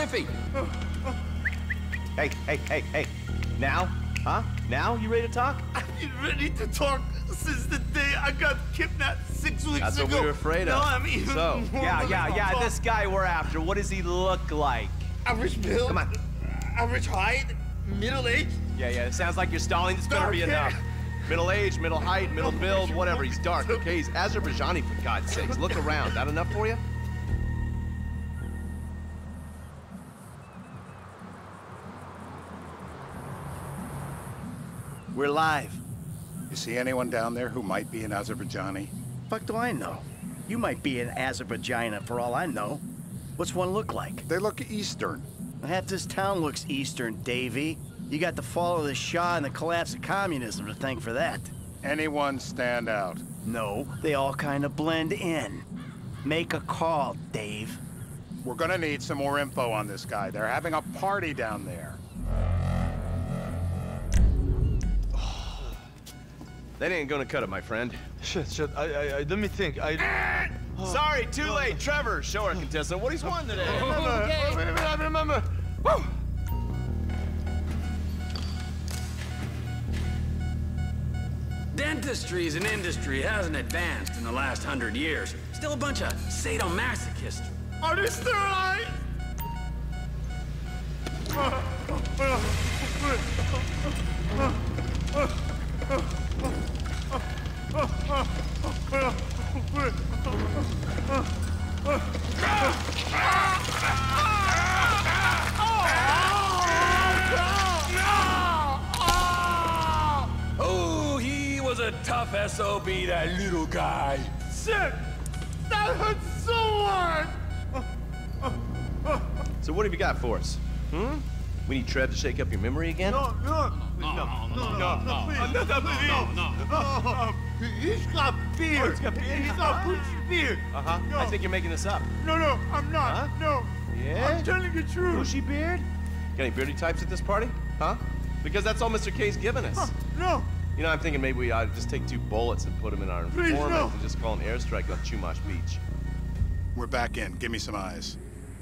Stiffy! Hey, hey, hey, hey. Now? Huh? Now you ready to talk? I've been ready to talk since the day I got kidnapped six weeks That's ago. what we were afraid of. No, I'm even so, more yeah, ready yeah, to yeah, talk. this guy we're after, what does he look like? Average build. Come on. Average height. Middle age. Yeah, yeah, it sounds like you're stalling. It's gonna Dark be hair. enough. Middle age, middle height, middle build, whatever. He's dark, okay? He's Azerbaijani, for God's sakes. Look around. That enough for you? We're live. You see anyone down there who might be an Azerbaijani? Fuck do I know? You might be an Azerbaijani for all I know. What's one look like? They look Eastern. Half this town looks Eastern, Davy. You got the fall of the Shah and the collapse of communism to thank for that. Anyone stand out? No, they all kind of blend in. Make a call, Dave. We're gonna need some more info on this guy. They're having a party down there. That ain't gonna cut it, my friend. Shit, shit. I, I, I let me think. I. Sorry, too late. Trevor, show our contestant what he's won today. Remember, Okay. wait a minute, I remember. Woo! Dentistry as an industry hasn't advanced in the last hundred years. Still a bunch of sadomasochists. Are they still alive? Oh, he was a tough S O B, that little guy. Shit! That hurts so hard! So what have you got for us? Hmm? We need Trev to shake up your memory again? No, no, no, no, no, no, no, please. No, no, no, no. He's got beard. Oh, he's got beard? He's got bushy beard. Uh-huh. No. I think you're making this up. No, no, I'm not. Huh? No. Yeah? I'm telling the truth. Bushy beard? Got any beardy types at this party? Huh? Because that's all Mister K's given us. Huh, no. You know, I'm thinking maybe we ought to just take two bullets and put them in our Please, informant no. and just call an airstrike on Chumash Beach. We're back in. Give me some eyes.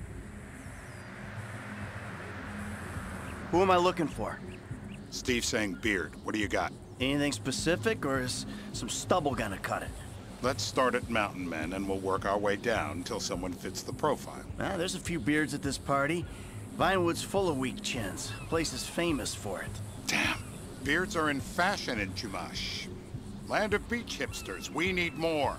Who am I looking for? Steve saying beard. What do you got? Anything specific, or is some stubble gonna cut it? Let's start at Mountain Men, and we'll work our way down until someone fits the profile. Ah, there's a few beards at this party. Vinewood's full of weak chins. Place is famous for it. Damn. Beards are in fashion in Chumash. Land of beach hipsters. We need more.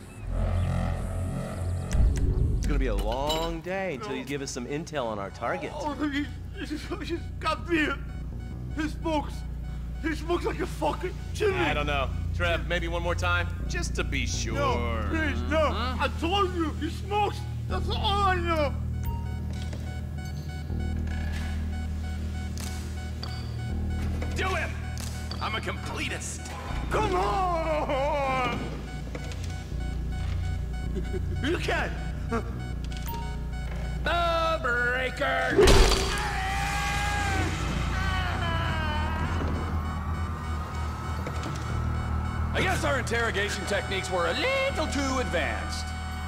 It's gonna be a long day until you give us some intel on our target. Oh, he's, he's, he's got beard. He smokes. He smokes like a fucking chimney. I don't know. Trev, maybe one more time? Just to be sure. No, please, no. Huh? I told you, he smokes. That's all I know. Do him! I'm a completist. Come on! You can! The breaker! I guess our interrogation techniques were a little too advanced.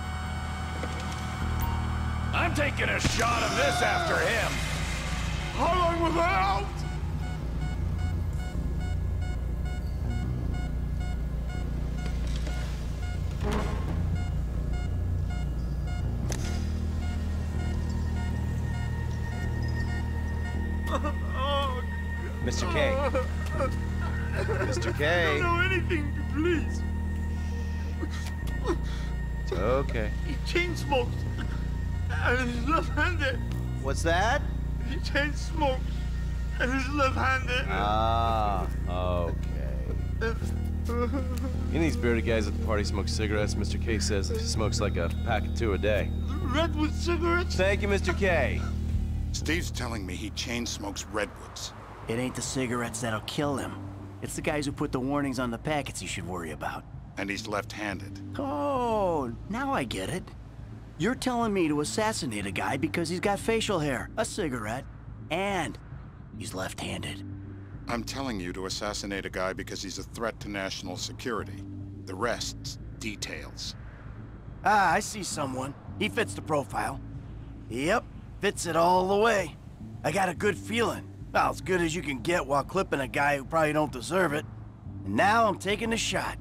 I'm taking a shot of this after him. How long was I out? Mister K. Mister K. I don't know anything, please. It's okay. He chain smokes. And he's left-handed. What's that? He chain smokes. And he's left-handed. Ah, okay. You know these bearded guys at the party smoke cigarettes? Mister K says he smokes like a pack of two a day. Redwood cigarettes? Thank you, Mister K. Steve's telling me he chain smokes redwoods. It ain't the cigarettes that'll kill him. It's the guys who put the warnings on the packets you should worry about. And he's left-handed. Oh, now I get it. You're telling me to assassinate a guy because he's got facial hair, a cigarette, and he's left-handed. I'm telling you to assassinate a guy because he's a threat to national security. The rest's details. Ah, I see someone. He fits the profile. Yep, Fits it all the way. I got a good feeling. Well, as good as you can get while clipping a guy who probably don't deserve it. And now I'm taking the shot.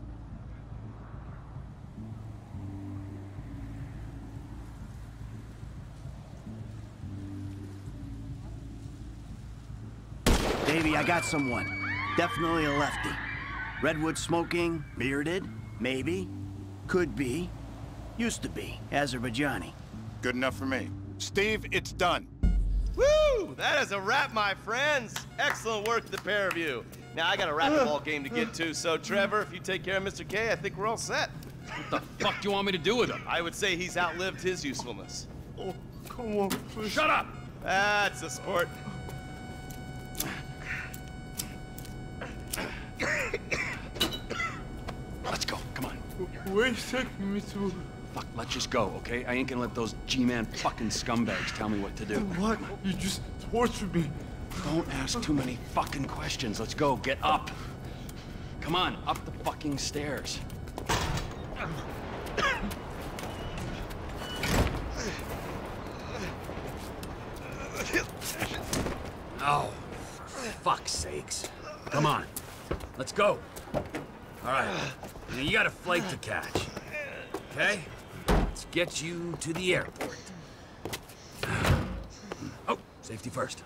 Baby, I got someone. Definitely a lefty. Redwood smoking, bearded, maybe, could be, used to be, Azerbaijani. Good enough for me. Steve, it's done. Woo! That is a wrap, my friends. Excellent work, the pair of you. Now, I got a racquetball game to get to, so Trevor, if you take care of Mister K, I think we're all set. What the fuck do you want me to do with him? I would say he's outlived his usefulness. Oh, come on, please. Shut up! That's a sport. Let's go, come on. Where's taking me to? Fuck, let's just go, okay? I ain't gonna let those G-Man fucking scumbags tell me what to do. What? You just tortured me. Don't ask too many fucking questions. Let's go, get up. Come on, up the fucking stairs. Oh, for fuck's sakes. Come on, let's go. All right, now you got a flight to catch, okay? Let's get you to the airport. Oh, safety first.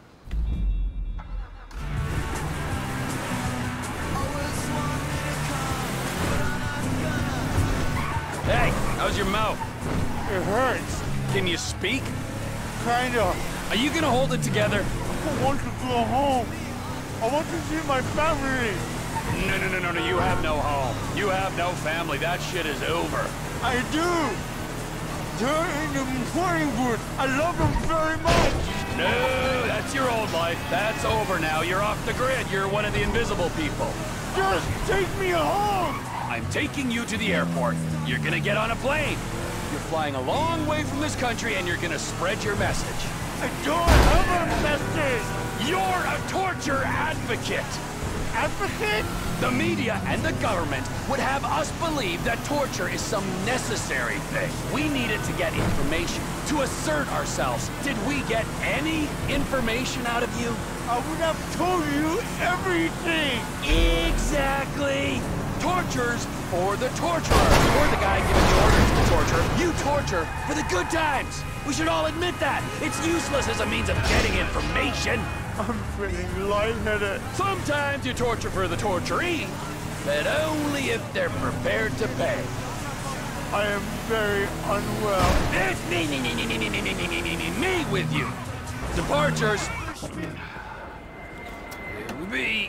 Hey, how's your mouth? It hurts. Can you speak? Kinda. Are you gonna hold it together? I want to go home. I want to see my family. No, no, no, no, no, you have no home. You have no family. That shit is over. I do. They're in the recording booth. I love them very much. No, that's your old life. That's over now. You're off the grid. You're one of the invisible people. Just take me home. I'm taking you to the airport. You're gonna get on a plane. You're flying a long way from this country and you're gonna spread your message. I don't have a message. You're a torture advocate. Advocate? The media and the government would have us believe that torture is some necessary thing. We need it to get information, to assert ourselves. Did we get any information out of you? I would have told you everything. Exactly. Torture's for the torturer, or the guy giving the orders to torture. You torture for the good times. We should all admit that. It's useless as a means of getting information. I'm feeling lightheaded. Sometimes you torture for the torturee, but only if they're prepared to pay. I am very unwell. It's me, me, me, me, me, me, me, me, me, me, me, me with you. Departures. It will be.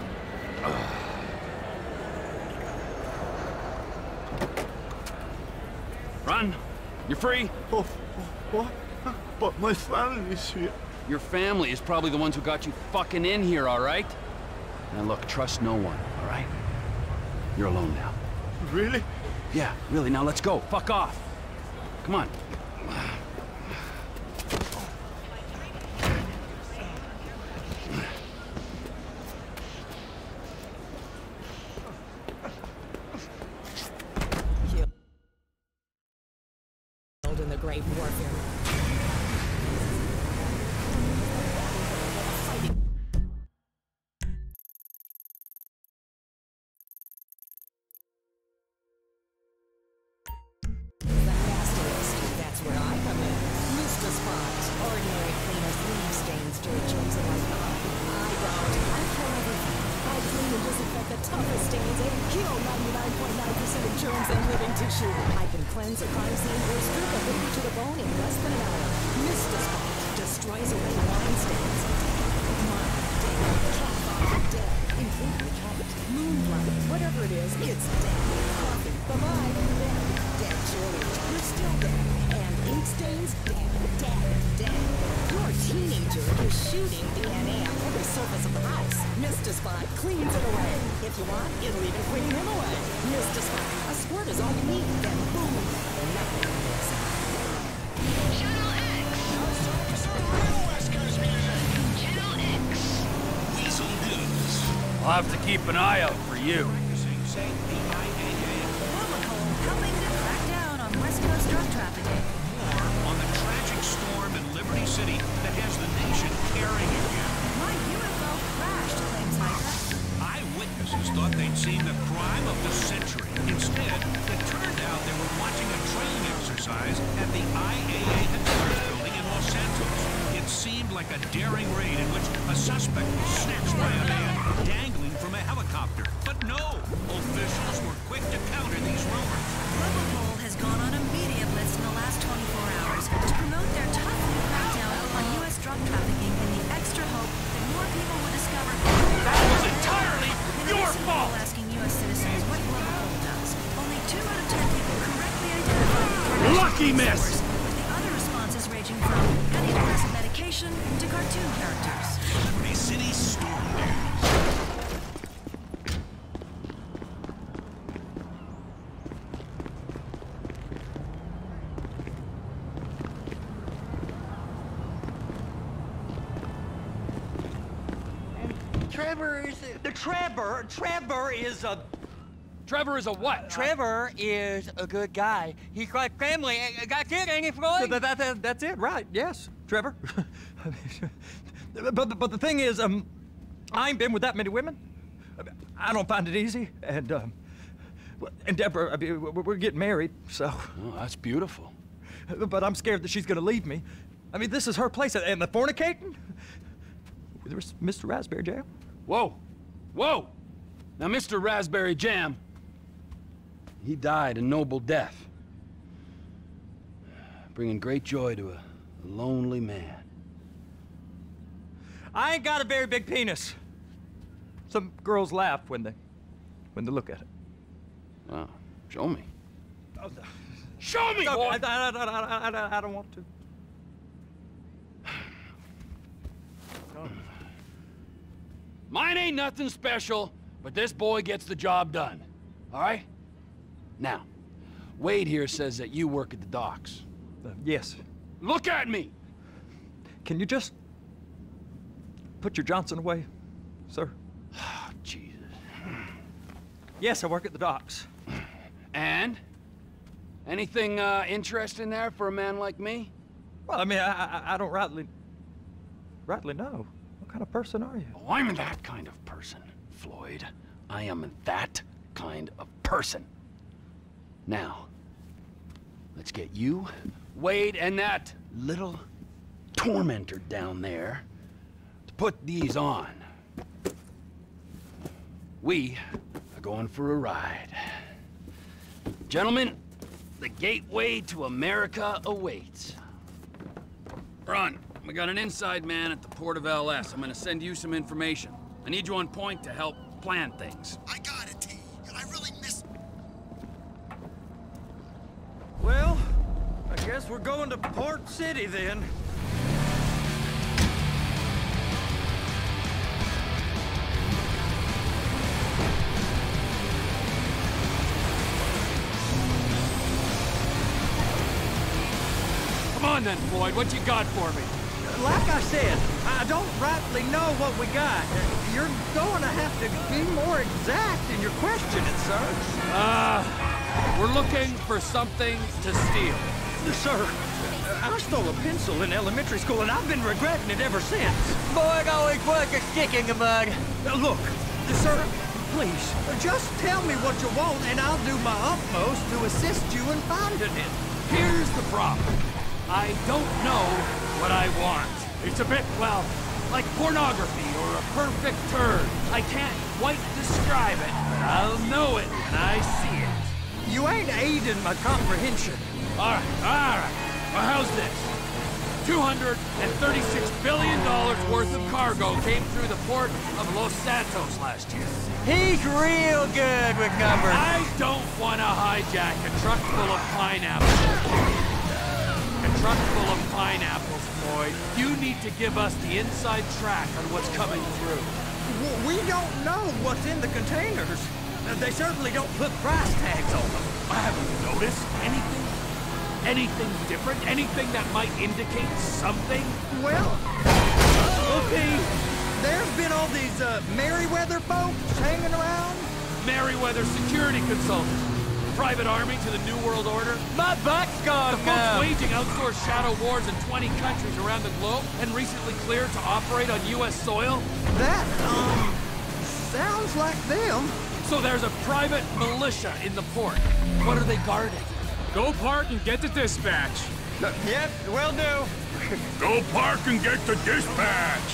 Run. You're free. Oh, what? But my family's here. Your family is probably the ones who got you fucking in here, all right? Now look, trust no one, all right? You're alone now. Really? Yeah, really. Now let's go. Fuck off. Come on. In the great warfare. That's where I come in. Mister Spot. Ordinary cleaners leave stains dirt germs in my body. I don't. I kill everything. I clean and disinfect the toughest stains and kill ninety-nine point nine percent of germs and living tissue. I can cleanse a crime scene or strip a victim to the bone in less than an hour. Mister Spot destroys away wine stains. Mud, dead, cat dead, including cat, moonlight, whatever it is, it's dead. Coffee, bye-bye, dead, dead surely. You're still dead. And ink stains, dead, dead, dead. Your teenager is shooting D N A on every surface of the house. Mister Spot cleans it away. If you want, it'll even clean him away. Mister Spot, a squirt is all you need, then boom, nothing is. Channel X. West Coast music. Channel X. Weasel News. I'll have to keep an eye out for you. Helping to crack down on West Coast drug trafficking. On the tragic storm in Liberty during raid in which a suspect was snatched by a man dangling from a helicopter. But no, officials were quick to counter these rumors. Liverpool has gone on a media blitz in the last twenty-four hours to promote their tough new crackdown on U S drug trafficking in the extra hope that more people will discover That was entirely your fault! asking U S citizens what Liverpool does. Only two out of ten people correctly identified Lucky miss! with the other responses ranging from antidepressant medication to cartoon characters. Liberty City storm news. Trevor is the Trevor. Trevor is a. Trevor is a what? Trevor is a good guy. He's like family. That's it, ain't it, Floyd? That, that, that, that's it, right? Yes, Trevor. but, but but the thing is, um, I ain't been with that many women. I don't find it easy, and um, and Deborah, I mean, we're we're getting married, so. Oh, that's beautiful. But I'm scared that she's gonna leave me. I mean, this is her place, and the fornicating. There's Mister Raspberry Jam. Whoa, whoa! Now, Mister Raspberry Jam, he died a noble death, bringing great joy to a lonely man. I ain't got a very big penis. Some girls laugh when they, when they look at it. Wow, show me. Oh, Show me, no, boy! I, I, I, I, I, I don't want to. Mine ain't nothing special, but this boy gets the job done. All right? Now, Wade here says that you work at the docks. Uh, yes. Look at me! Can you just put your Johnson away, sir? Oh, Jesus. Yes, I work at the docks. And? Anything uh, interesting there for a man like me? Well, I mean, I, I, I don't rightly, rightly know. What kind of person are you? Oh, I'm that kind of person, Floyd. I am that kind of person. Now, let's get you, Wade, and that little tormentor down there to put these on. We are going for a ride. Gentlemen, the gateway to America awaits. Run. We got an inside man at the port of L S. I'm gonna send you some information. I need you on point to help plan things. I got it, T. I really miss... Well, I guess we're going to Port City then. Come on then, Floyd. What you got for me? Like I said, I don't rightly know what we got. You're going to have to be more exact in your questioning, sir. Uh, we're looking for something to steal. Sir, I stole a pencil in elementary school, and I've been regretting it ever since. Boy, it always was a stick in the mud. Uh, look, sir, please, just tell me what you want, and I'll do my utmost to assist you in finding it. Here's the problem. I don't know what I want. It's a bit, well, like pornography or a perfect turd. I can't quite describe it, but I'll know it when I see it. You ain't aiding my comprehension. All right, all right. Well, how's this? two hundred thirty-six billion dollars worth of cargo came through the port of Los Santos last year. He's real good with numbers. I don't want to hijack a truck full of pineapples. A truck full of pineapples, Floyd. You need to give us the inside track on what's coming through. We don't know what's in the containers. They certainly don't put price tags on them. I haven't noticed anything. Anything different? Anything that might indicate something? Well, okay. There's been all these uh, Merryweather folks hanging around. Merryweather security consultant. Private army to the New World Order. My butt's gone The folks now. waging outsourced shadow wars in twenty countries around the globe and recently cleared to operate on U S soil. That, um, sounds like them. So there's a private militia in the port. What are they guarding? Go park and get the dispatch. Yep, will do. Go park and get the dispatch.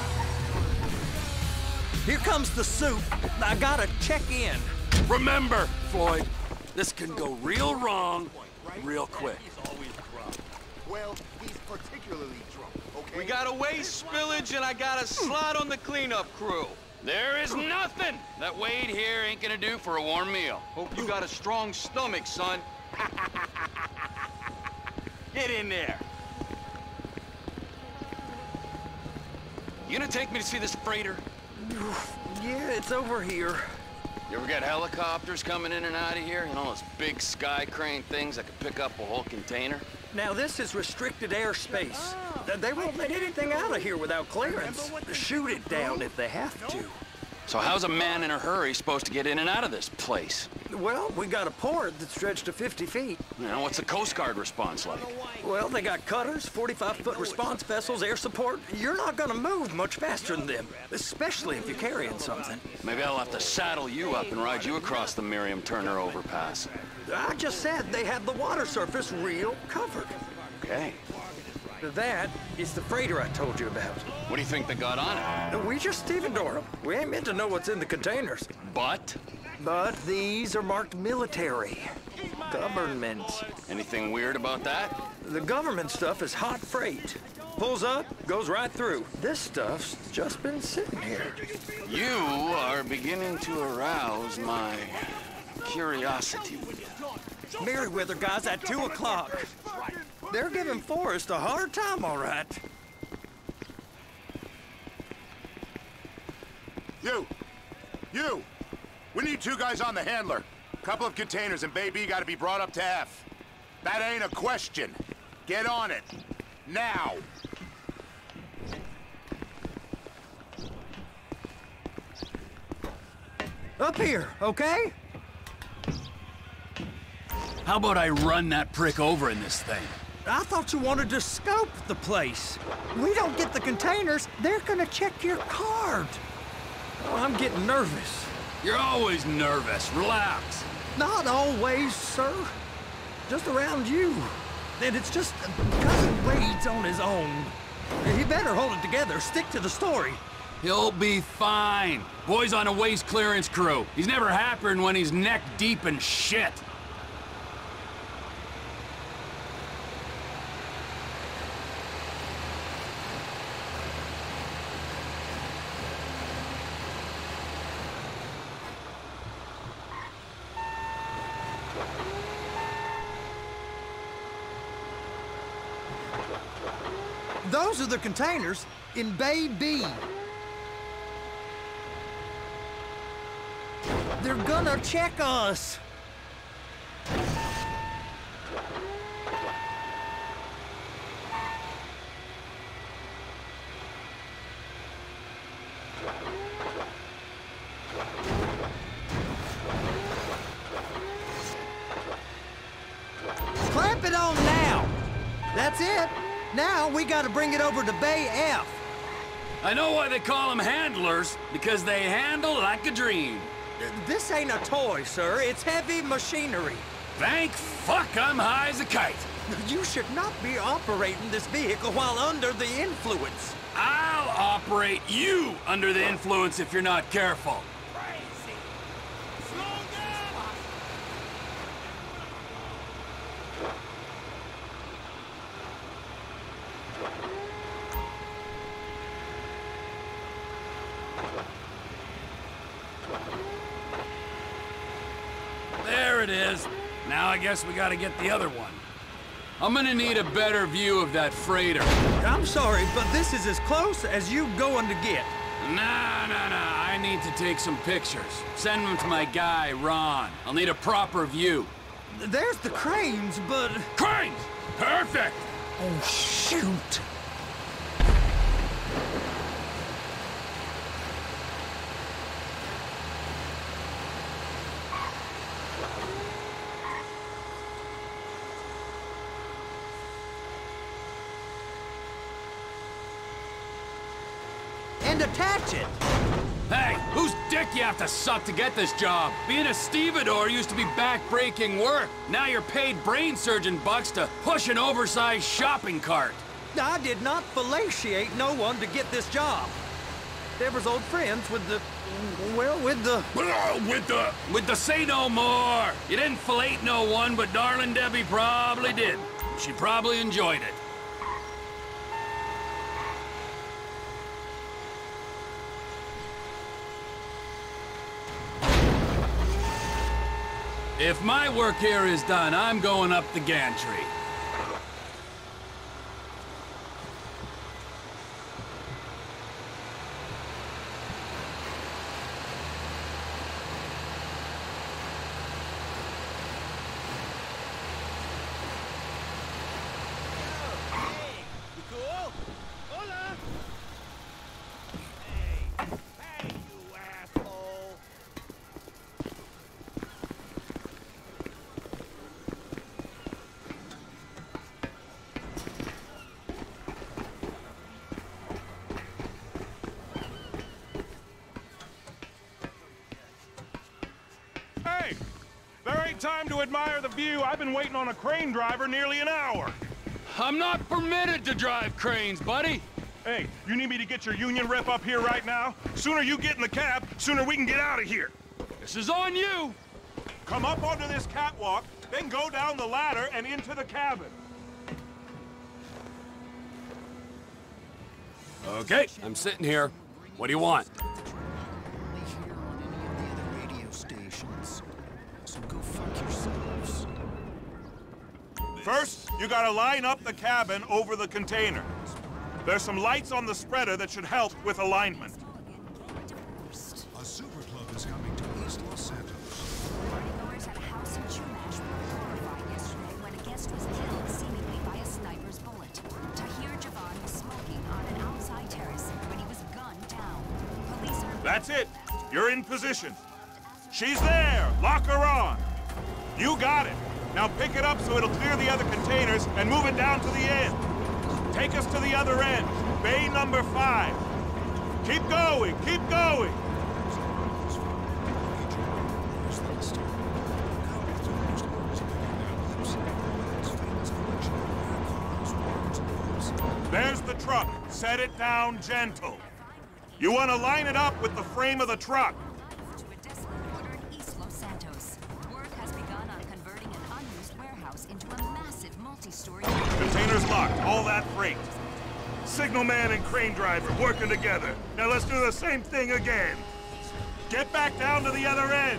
Here comes the suit. I gotta check in. Remember, Floyd, this can go real wrong real quick. Well, he's particularly drunk, okay? We got a waste spillage and I got a slot on the cleanup crew. There is nothing that Wade here ain't gonna do for a warm meal. Hope you got a strong stomach, son. Get in there. You gonna take me to see this freighter? Yeah, it's over here. You ever got helicopters coming in and out of here? You know, those big sky crane things that could pick up a whole container? Now, this is restricted airspace. They won't let anything out of here without clearance. Shoot it down if they have to. So how's a man in a hurry supposed to get in and out of this place? Well, we got a port that's stretched to fifty feet. You know, what's the Coast Guard response like? Well, they got cutters, forty-five foot response vessels, air support. You're not gonna move much faster than them, especially if you're carrying something. Maybe I'll have to saddle you up and ride you across the Miriam Turner overpass. I just said they have the water surface real covered. Okay. That is the freighter I told you about. What do you think they got on it? We just stevedore them. We ain't meant to know what's in the containers. But? But these are marked military. Government. Anything weird about that? The government stuff is hot freight. Pulls up, goes right through. This stuff's just been sitting here. You are beginning to arouse my curiosity. Merriweather guys at two o'clock. They're giving Forrest a hard time, all right. You! You! We need two guys on the handler. Couple of containers and Baby gotta be brought up to F. That ain't a question. Get on it. Now! Up here, okay? How about I run that prick over in this thing? I thought you wanted to scope the place. We don't get the containers, they're gonna check your card. Oh, I'm getting nervous. You're always nervous. Relax. Not always, sir. Just around you. And it's just Cousin Wade's on his own. He better hold it together, stick to the story. He'll be fine. Boy's on a waste clearance crew. He's never happier when he's neck deep in shit. Those are the containers in Bay B. They're gonna check us. Clamp it on now. That's it. Now we gotta bring it over to Bay F. I know why they call them handlers, because they handle like a dream. This ain't a toy, sir. It's heavy machinery. Thank fuck I'm high as a kite. You should not be operating this vehicle while under the influence. I'll operate you under the influence if you're not careful. There it is. Now I guess we gotta get the other one. I'm gonna need a better view of that freighter. I'm sorry, but this is as close as you going to get. Nah, nah, nah. I need to take some pictures. Send them to my guy, Ron. I'll need a proper view. There's the cranes, but... Cranes! Perfect! Oh, shoot. and attach it. Hey, whose dick you have to suck to get this job? Being a stevedore used to be back-breaking work. Now you're paid brain surgeon bucks to push an oversized shopping cart. I did not fellatiate no one to get this job. Deborah's old friends with the... well, with the... With the... With the say no more! You didn't fillet no one, but darling Debbie probably did. She probably enjoyed it. If my work here is done, I'm going up the gantry. Hey! There ain't time to admire the view. I've been waiting on a crane driver nearly an hour. I'm not permitted to drive cranes, buddy. Hey, you need me to get your union rep up here right now? Sooner you get in the cab, sooner we can get out of here. This is on you. Come up onto this catwalk, then go down the ladder and into the cabin. Okay, I'm sitting here. What do you want? First, you gotta line up the cabin over the container. There's some lights on the spreader that should help with alignment. A super club is coming to East Los Santos. Partygoers at a house in Chumash were horrified yesterday when a guest was killed seemingly by a sniper's bullet. Tahir Javan was smoking on an outside terrace when he was gunned down. Police are... That's it. You're in position. She's there. Lock her on. You got it. Now pick it up so it'll clear the other containers and move it down to the end. Take us to the other end, bay number five. Keep going, keep going. There's the truck. Set it down gentle. You want to line it up with the frame of the truck. Containers locked, all that freight. Signalman and crane driver working together. Now let's do the same thing again. Get back down to the other end.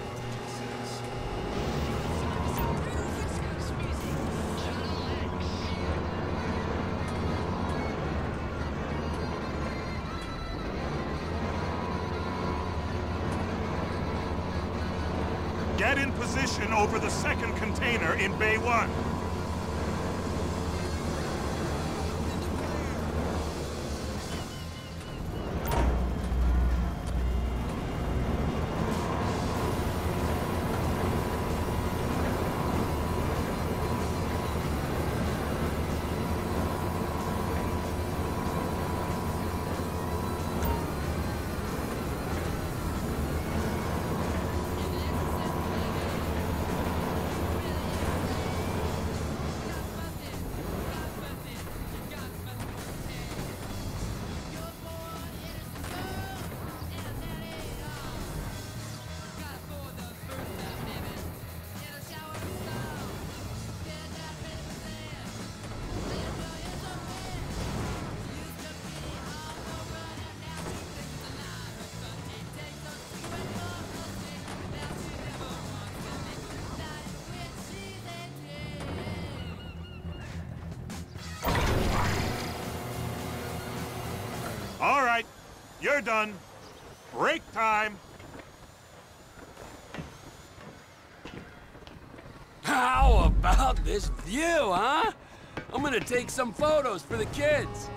Get in position over the second container in Bay one. All right, you're done. Break time. How about this view, huh? I'm gonna take some photos for the kids.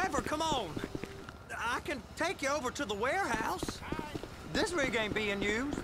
Trevor, come on. I can take you over to the warehouse. This rig ain't being used.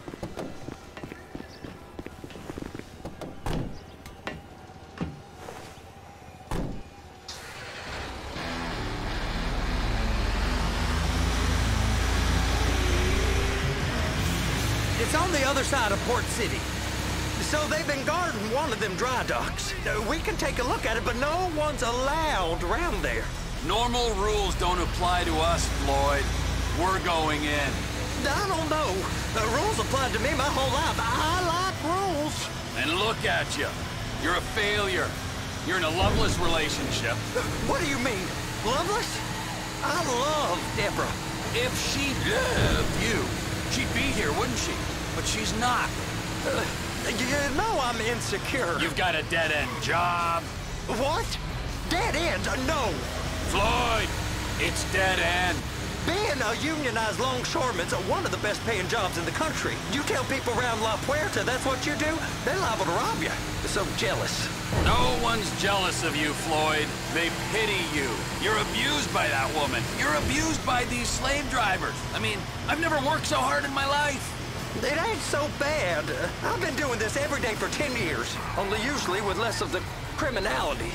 It's on the other side of Port City. So they've been guarding one of them dry docks. Uh, We can take a look at it, but no one's allowed around there. Normal rules don't apply to us, Floyd. We're going in. I don't know. The rules applied to me my whole life. I like rules. And look at you. You're a failure. You're in a loveless relationship. What do you mean? Loveless? I love Deborah. If she loved you, she'd be here, wouldn't she? But she's not. Uh, you know I'm insecure. You've got a dead-end job. What? Dead end? No. Floyd, it's dead end. Being a unionized longshoreman's one of the best paying jobs in the country. You tell people around La Puerta that's what you do, they're liable to rob you. They're so jealous. No one's jealous of you, Floyd. They pity you. You're abused by that woman. You're abused by these slave drivers. I mean, I've never worked so hard in my life. It ain't so bad. I've been doing this every day for ten years, only usually with less of the criminality.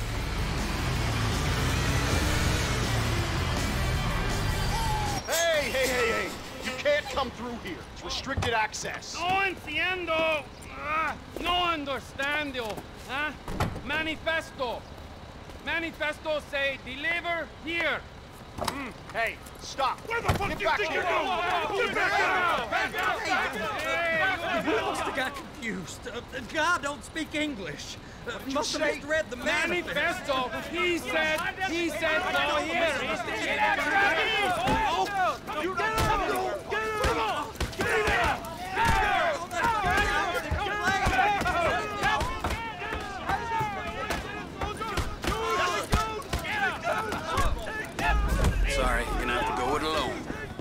Hey, hey, hey, hey! You can't come through here. It's restricted access. No entiendo. Ah, no understando. Huh? Manifesto. Manifesto say deliver here. Mm. Hey, stop. Where the fuck Get do you back think here. you're going? Get back here. Back up! Back up! You must have got confused. Uh, God don't speak English. Uh, you must have say? misread the manifesto. Manifesto. He said. He said no here. Get out! Oh, you get out! Get out! Get out! Sorry, you're gonna have to go it alone.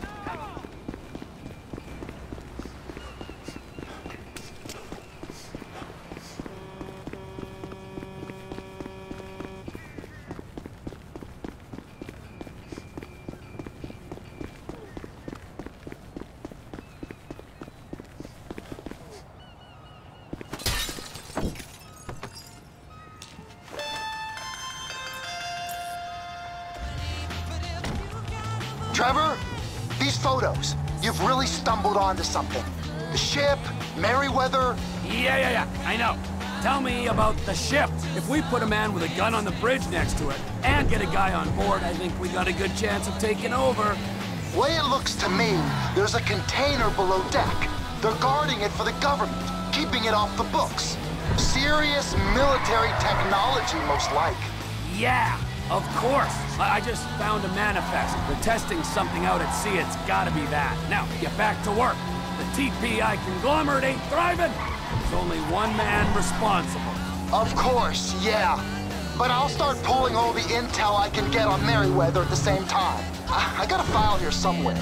Trevor, these photos, you've really stumbled onto something. The ship, Merryweather. Yeah, yeah, yeah, I know. Tell me about the ship. If we put a man with a gun on the bridge next to it and get a guy on board, I think we got a good chance of taking over. Way it looks to me, there's a container below deck. They're guarding it for the government, keeping it off the books. Serious military technology, most like. Yeah, of course. I I just found a manifest. They're testing something out at sea. It's gotta be that. Now, get back to work. The T P I conglomerate ain't thriving. There's only one man responsible. Of course, yeah. But I'll start pulling all the intel I can get on Merryweather at the same time. I, I got a file here somewhere.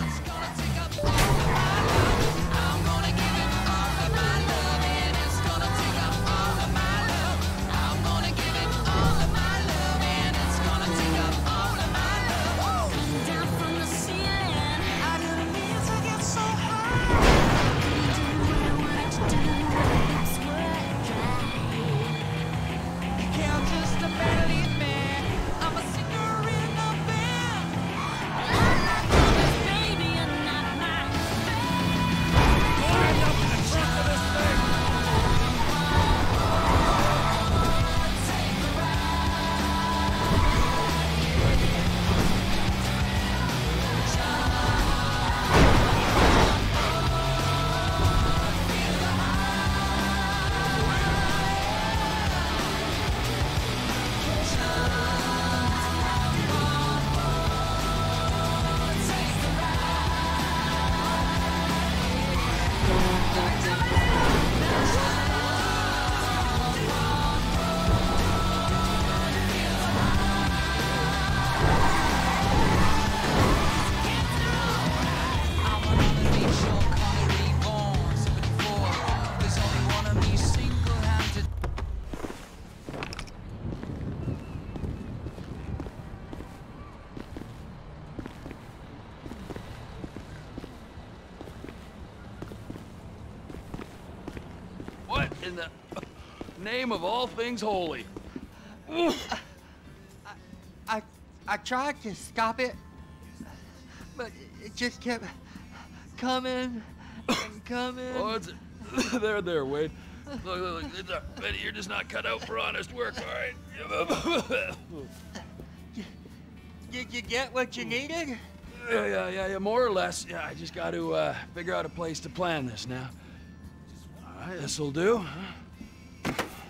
in the name of all things holy? I, I, I tried to stop it, but it just kept coming and coming. Oh, it's there, there, Wade. Look, look, look. It's a, Betty, you're just not cut out for honest work, all right? Did you get what you needed? Yeah, yeah, yeah, yeah, more or less. Yeah, I just got to uh, figure out a place to plan this now. All right, this'll do. Huh?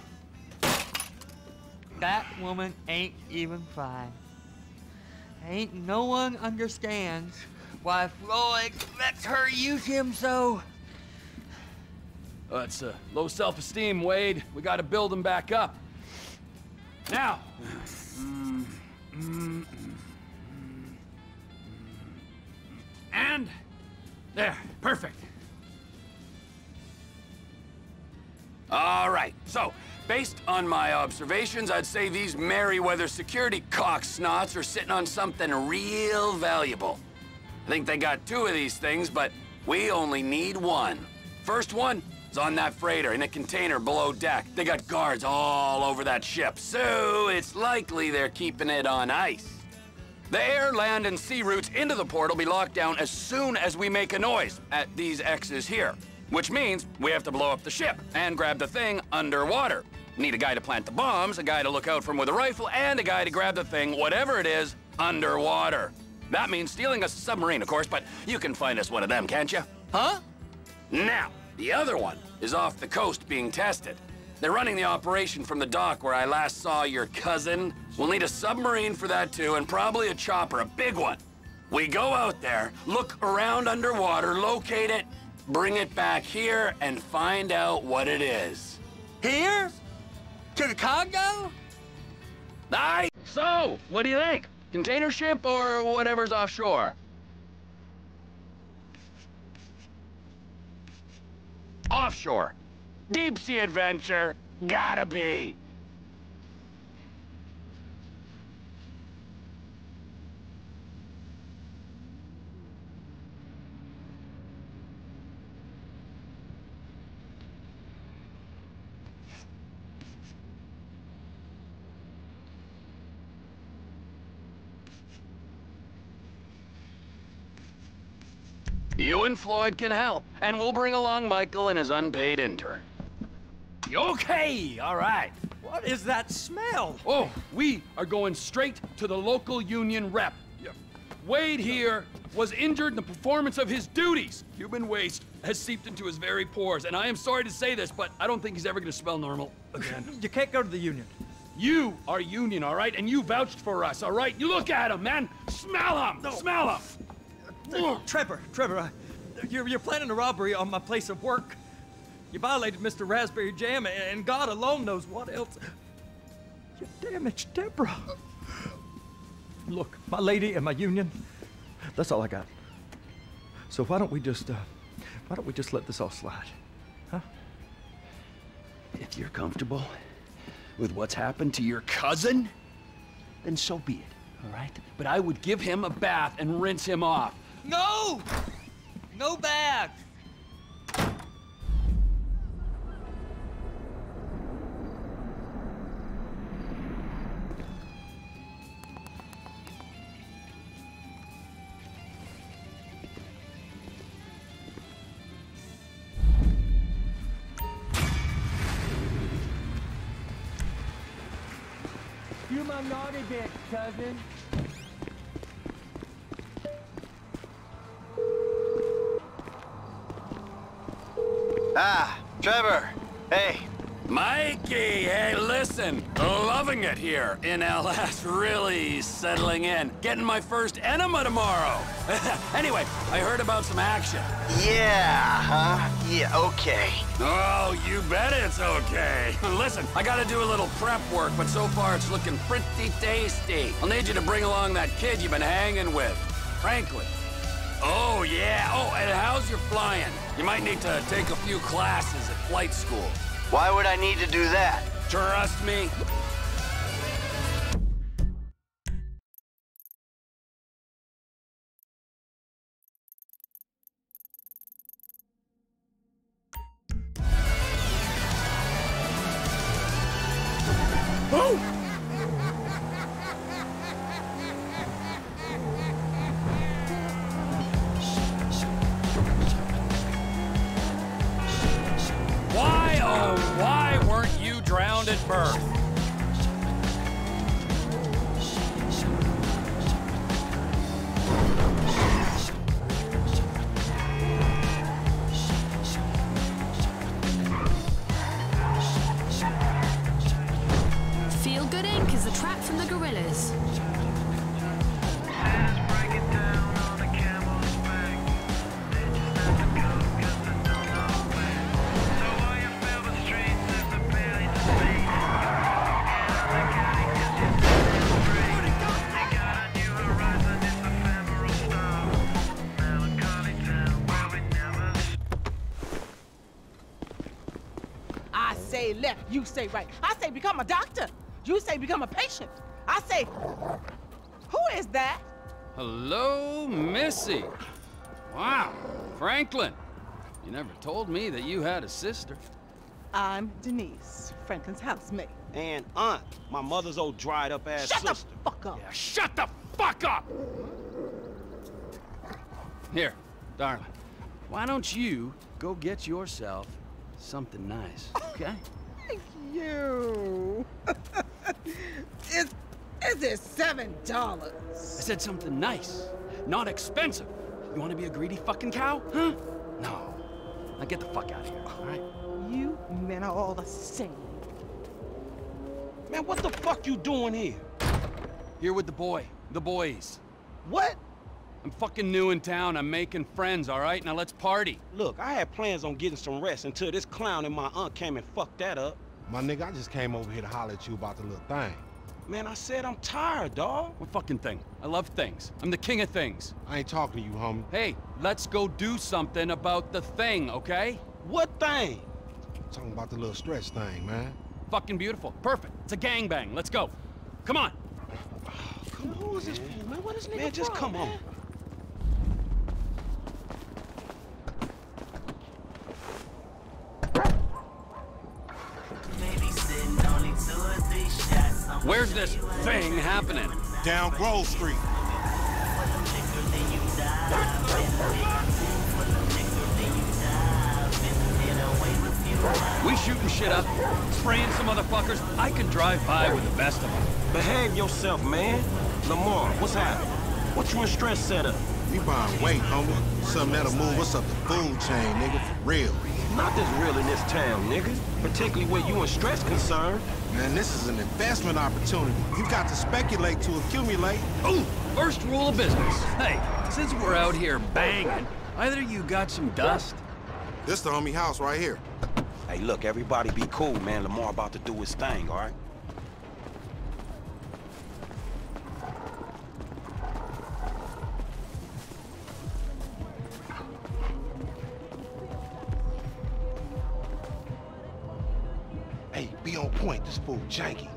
That woman ain't even fine. Ain't no one understands why Floyd lets her use him so. Oh, it's uh, low self-esteem, Wade. We got to build him back up. Now. Mm, mm, mm, and there, perfect. All right, so based on my observations, I'd say these Merryweather security cocksnots are sitting on something real valuable. I think they got two of these things, but we only need one. First one is on that freighter in a container below deck. They got guards all over that ship, so it's likely they're keeping it on ice. The air, land, and sea routes into the port will be locked down as soon as we make a noise at these X's here. Which means we have to blow up the ship and grab the thing underwater. Need a guy to plant the bombs, a guy to look out for them with a rifle, and a guy to grab the thing, whatever it is, underwater. That means stealing a submarine, of course, but you can find us one of them, can't you? Huh? Now, the other one is off the coast being tested. They're running the operation from the dock where I last saw your cousin. We'll need a submarine for that too, and probably a chopper, a big one. We go out there, look around underwater, locate it, bring it back here, and find out what it is. Here? To the Congo? Aye. So, what do you think? Container ship or whatever's offshore? Offshore. Deep sea adventure. Gotta be. You and Floyd can help, and we'll bring along Michael and his unpaid intern. Okay, all right. What is that smell? Oh, we are going straight to the local union rep. Wade here was injured in the performance of his duties. Human waste has seeped into his very pores, and I am sorry to say this, but I don't think he's ever gonna smell normal again. You can't go to the union. You are union, all right? And you vouched for us, all right? You look at him, man. Smell him. No. Smell him. Uh, Trevor, Trevor, uh, you're, you're planning a robbery on my place of work. You violated Mister Raspberry Jam, and God alone knows what else. You damaged Deborah. Look, my lady and my union, that's all I got. So why don't we just, uh, why don't we just let this all slide, huh? If you're comfortable with what's happened to your cousin, then so be it, all right? But I would give him a bath and rinse him off. No! No bag! You my naughty bitch, cousin. Ah, Trevor. Hey. Mikey, hey, listen. Loving it here in L S. Really settling in. Getting my first enema tomorrow. Anyway, I heard about some action. Yeah, huh? Yeah, okay. Oh, you bet it's okay. Listen, I gotta do a little prep work, but so far it's looking pretty tasty. I'll need you to bring along that kid you've been hanging with, Franklin. Oh, yeah. Oh, and how's your flying? You might need to take a few classes at flight school. Why would I need to do that? Trust me. found at birth. Feel Good Incorporated is a track from the Gorillas. I say left, you say right. I say become a doctor. You say become a patient. I say, who is that? Hello, Missy. Wow, Franklin. You never told me that you had a sister. I'm Denise, Franklin's housemate. And aunt, my mother's old dried up ass Shut sister. the fuck up. Yeah, shut the fuck up! Here, darling, why don't you go get yourself something nice, okay? Thank you. Is, is it seven dollars? I said something nice, not expensive. You want to be a greedy fucking cow, huh? No. Now get the fuck out of here, all right? You men are all the same. Man, what the fuck you doing here? Here with the boy, the boys. What? I'm fucking new in town. I'm making friends, all right? Now let's party. Look, I had plans on getting some rest until this clown and my aunt came and fucked that up. My nigga, I just came over here to holler at you about the little thing. Man, I said I'm tired, dawg. What fucking thing? I love things. I'm the king of things. I ain't talking to you, homie. Hey, let's go do something about the thing, okay? What thing? I'm talking about the little stretch thing, man. Fucking beautiful. Perfect. It's a gangbang. Let's go. Come on. Come on, who is this fool, man? What is nigga Man, just from, come man? on. Where's this thing happening? Down Grove Street. We shooting shit up, spraying some motherfuckers. I can drive by with the best of them. Behave yourself, man. Lamar, what's happening? What you in stress set up? We buying weight, homie. Something that'll move us up the food chain, nigga, for real. Not this real in this town, nigga. Particularly where you and stress concerned. Man, this is an investment opportunity. You got to speculate to accumulate. Ooh, first rule of business. Hey, since we're out here banging, either you got some dust? This the homie house right here. Hey, look, everybody be cool, man. Lamar about to do his thing, all right? Hey, be on point. This fool janky.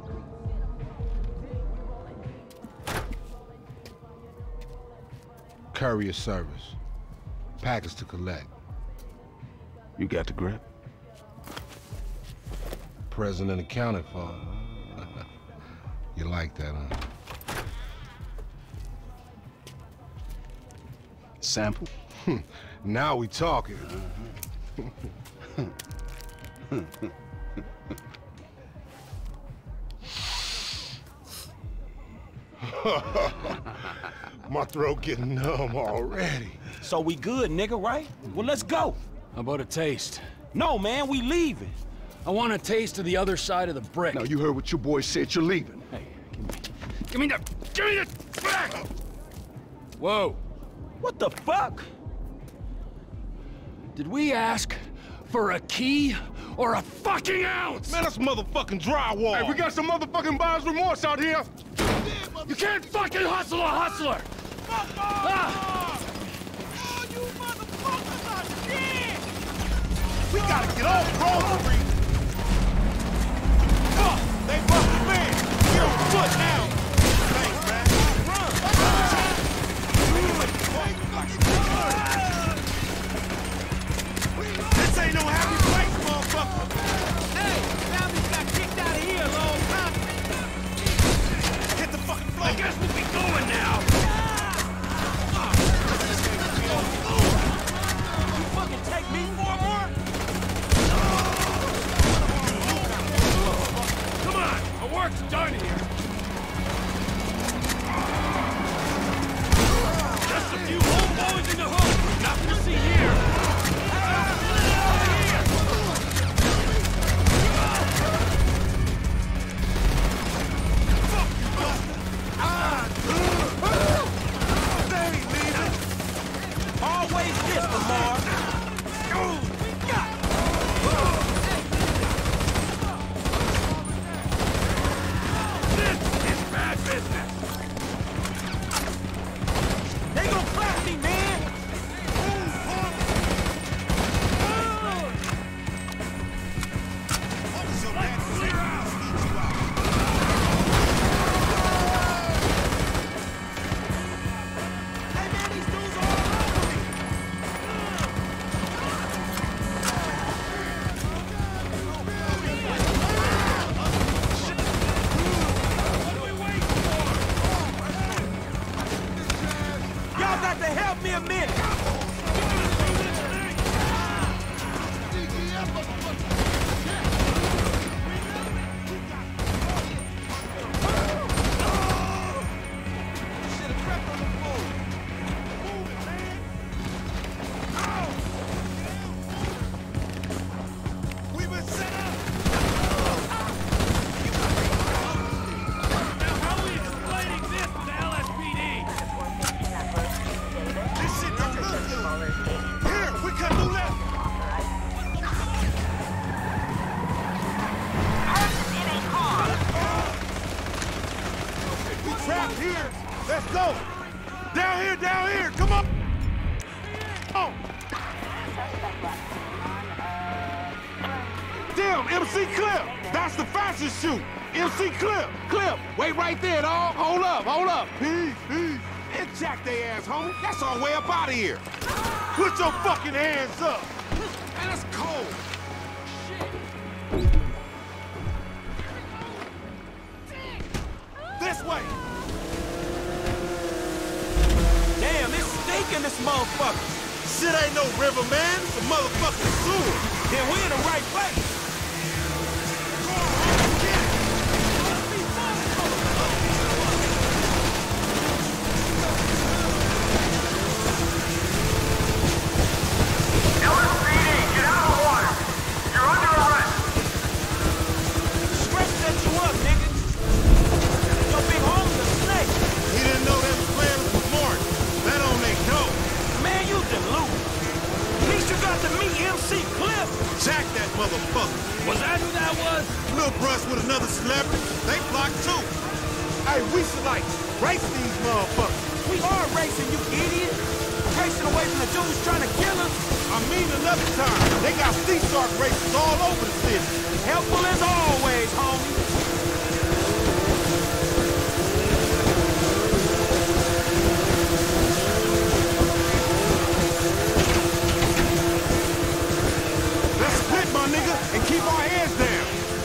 Courier service. Package to collect. You got the grip? Present and accounted for. You like that, huh? Sample? Now we talking. My throat getting numb already. So we good, nigga, right? Well, let's go. How about a taste? No, man, we leaving. I want a taste of the other side of the brick. Now, you heard what your boy said. You're leaving. Hey, give me, give me the, give me the back! Whoa. What the fuck? Did we ask for a key or a fucking ounce? Man, that's motherfucking drywall. Hey, we got some motherfucking buyer's remorse out here. You can't fucking hustle a hustler! Ah. Oh, you motherfuckers are dead! We gotta get off Grove Street. Fuck! They fucking man! Get on foot now! Thanks, man. This ain't no happy place, motherfucker! Hey! Families got kicked out of here a long time. Hit the fucking floor! I guess we'll be going now! You fucking take me for a mark? this, Lamar. This is bad business. They gonna clap me, man. Y'all got to help me a minute. Here, let's go. Down here, down here, come on. Oh. Damn, M C Clip, that's the fastest shoot. M C Clip, Clip, wait right there, dog. Hold up, hold up. Peace, peace. Hit jack they ass, homie. That's our way up out of here. Put your fucking hands up. Man, that's cold. This way. Damn, it's stinking this motherfucker. Shit ain't no river, man. It's a motherfucking sewer. Then we in the right place. Jack that motherfucker. Was that who that was? Little brush with another celebrity. They blocked too. Hey, we should like race these motherfuckers. We are racing, you idiot. Racing away from the dudes trying to kill us. I mean another time. They got sea shark races all over the city. Helpful as always, homie. And keep our heads down.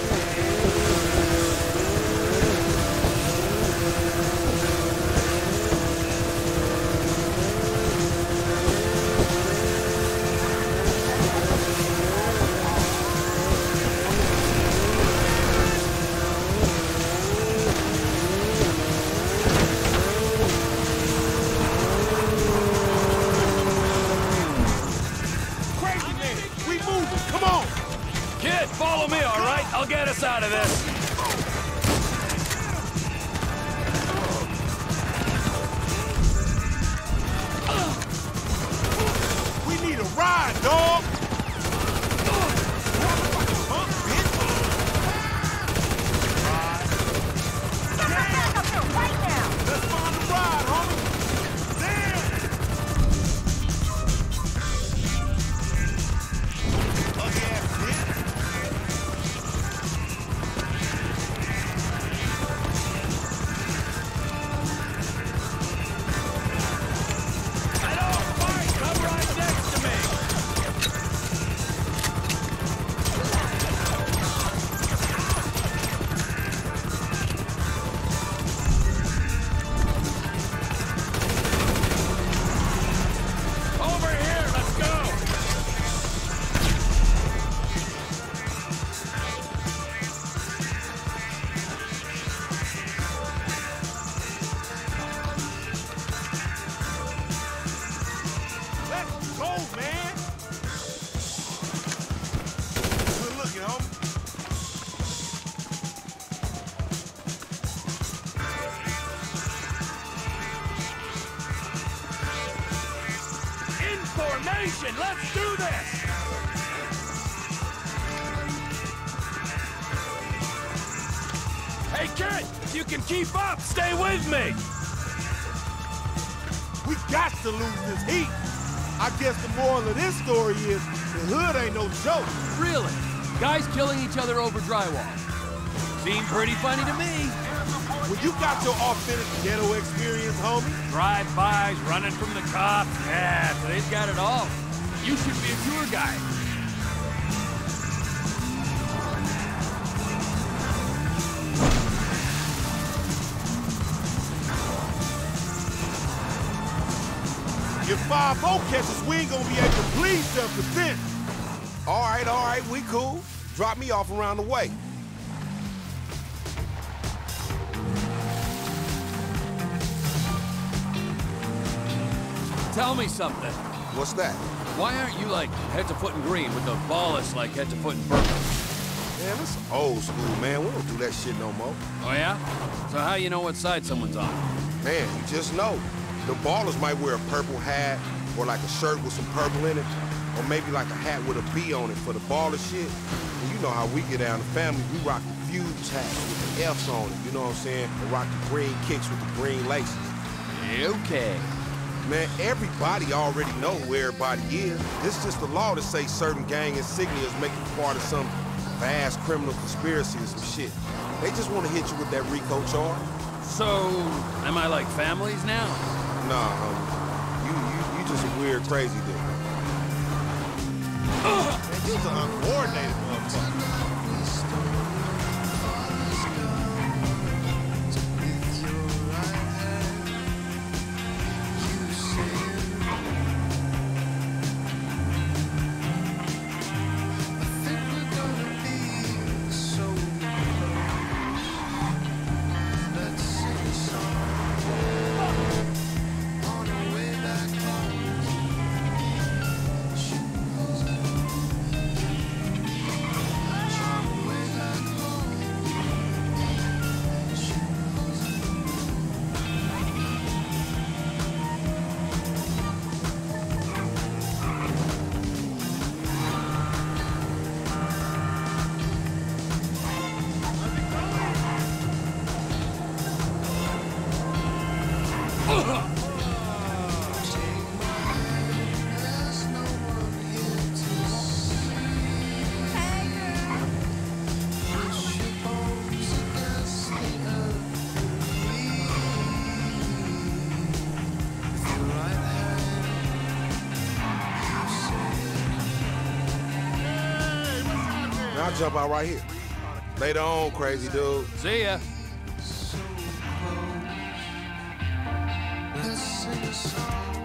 Crazy man, we moving. Come on. Kid, follow me, all right? I'll get us out of this. We need a ride, dog. Let's find a ride, homie. Formation! station! Let's do this! Hey, kid! If you can keep up, stay with me! We got to lose this heat. I guess the moral of this story is the hood ain't no joke. Really? Guys killing each other over drywall. Seemed pretty funny to me. When you got your authentic ghetto experience, homie. Drive-bys, running from the cops. Yeah, today's got it all. You should be a tour guide. If five oh catches, we ain't gonna be able to plead self-defense. All right, all right, we cool. Drop me off around the way. Tell me something. What's that? Why aren't you like head to foot in green with the ballers like head to foot in purple? Man, this is old school, man. We don't do that shit no more. Oh, yeah? So how you know what side someone's on? Man, you just know. The ballers might wear a purple hat or like a shirt with some purple in it, or maybe like a hat with a B on it for the baller shit. And you know how we get down, the family, we rock the fuse hats with the F's on it, you know what I'm saying? And rock the green kicks with the green laces. Okay. Man, everybody already know who everybody is. It's just the law to say certain gang insignias make you part of some vast criminal conspiracy or some shit. They just want to hit you with that RICO charge. So, am I like families now? Nah, homie. You, you, you just a weird, crazy dude. Man, you's an uncoordinated motherfucker. I'll jump out right here. Later on, crazy dude. See ya. Let's sing a song.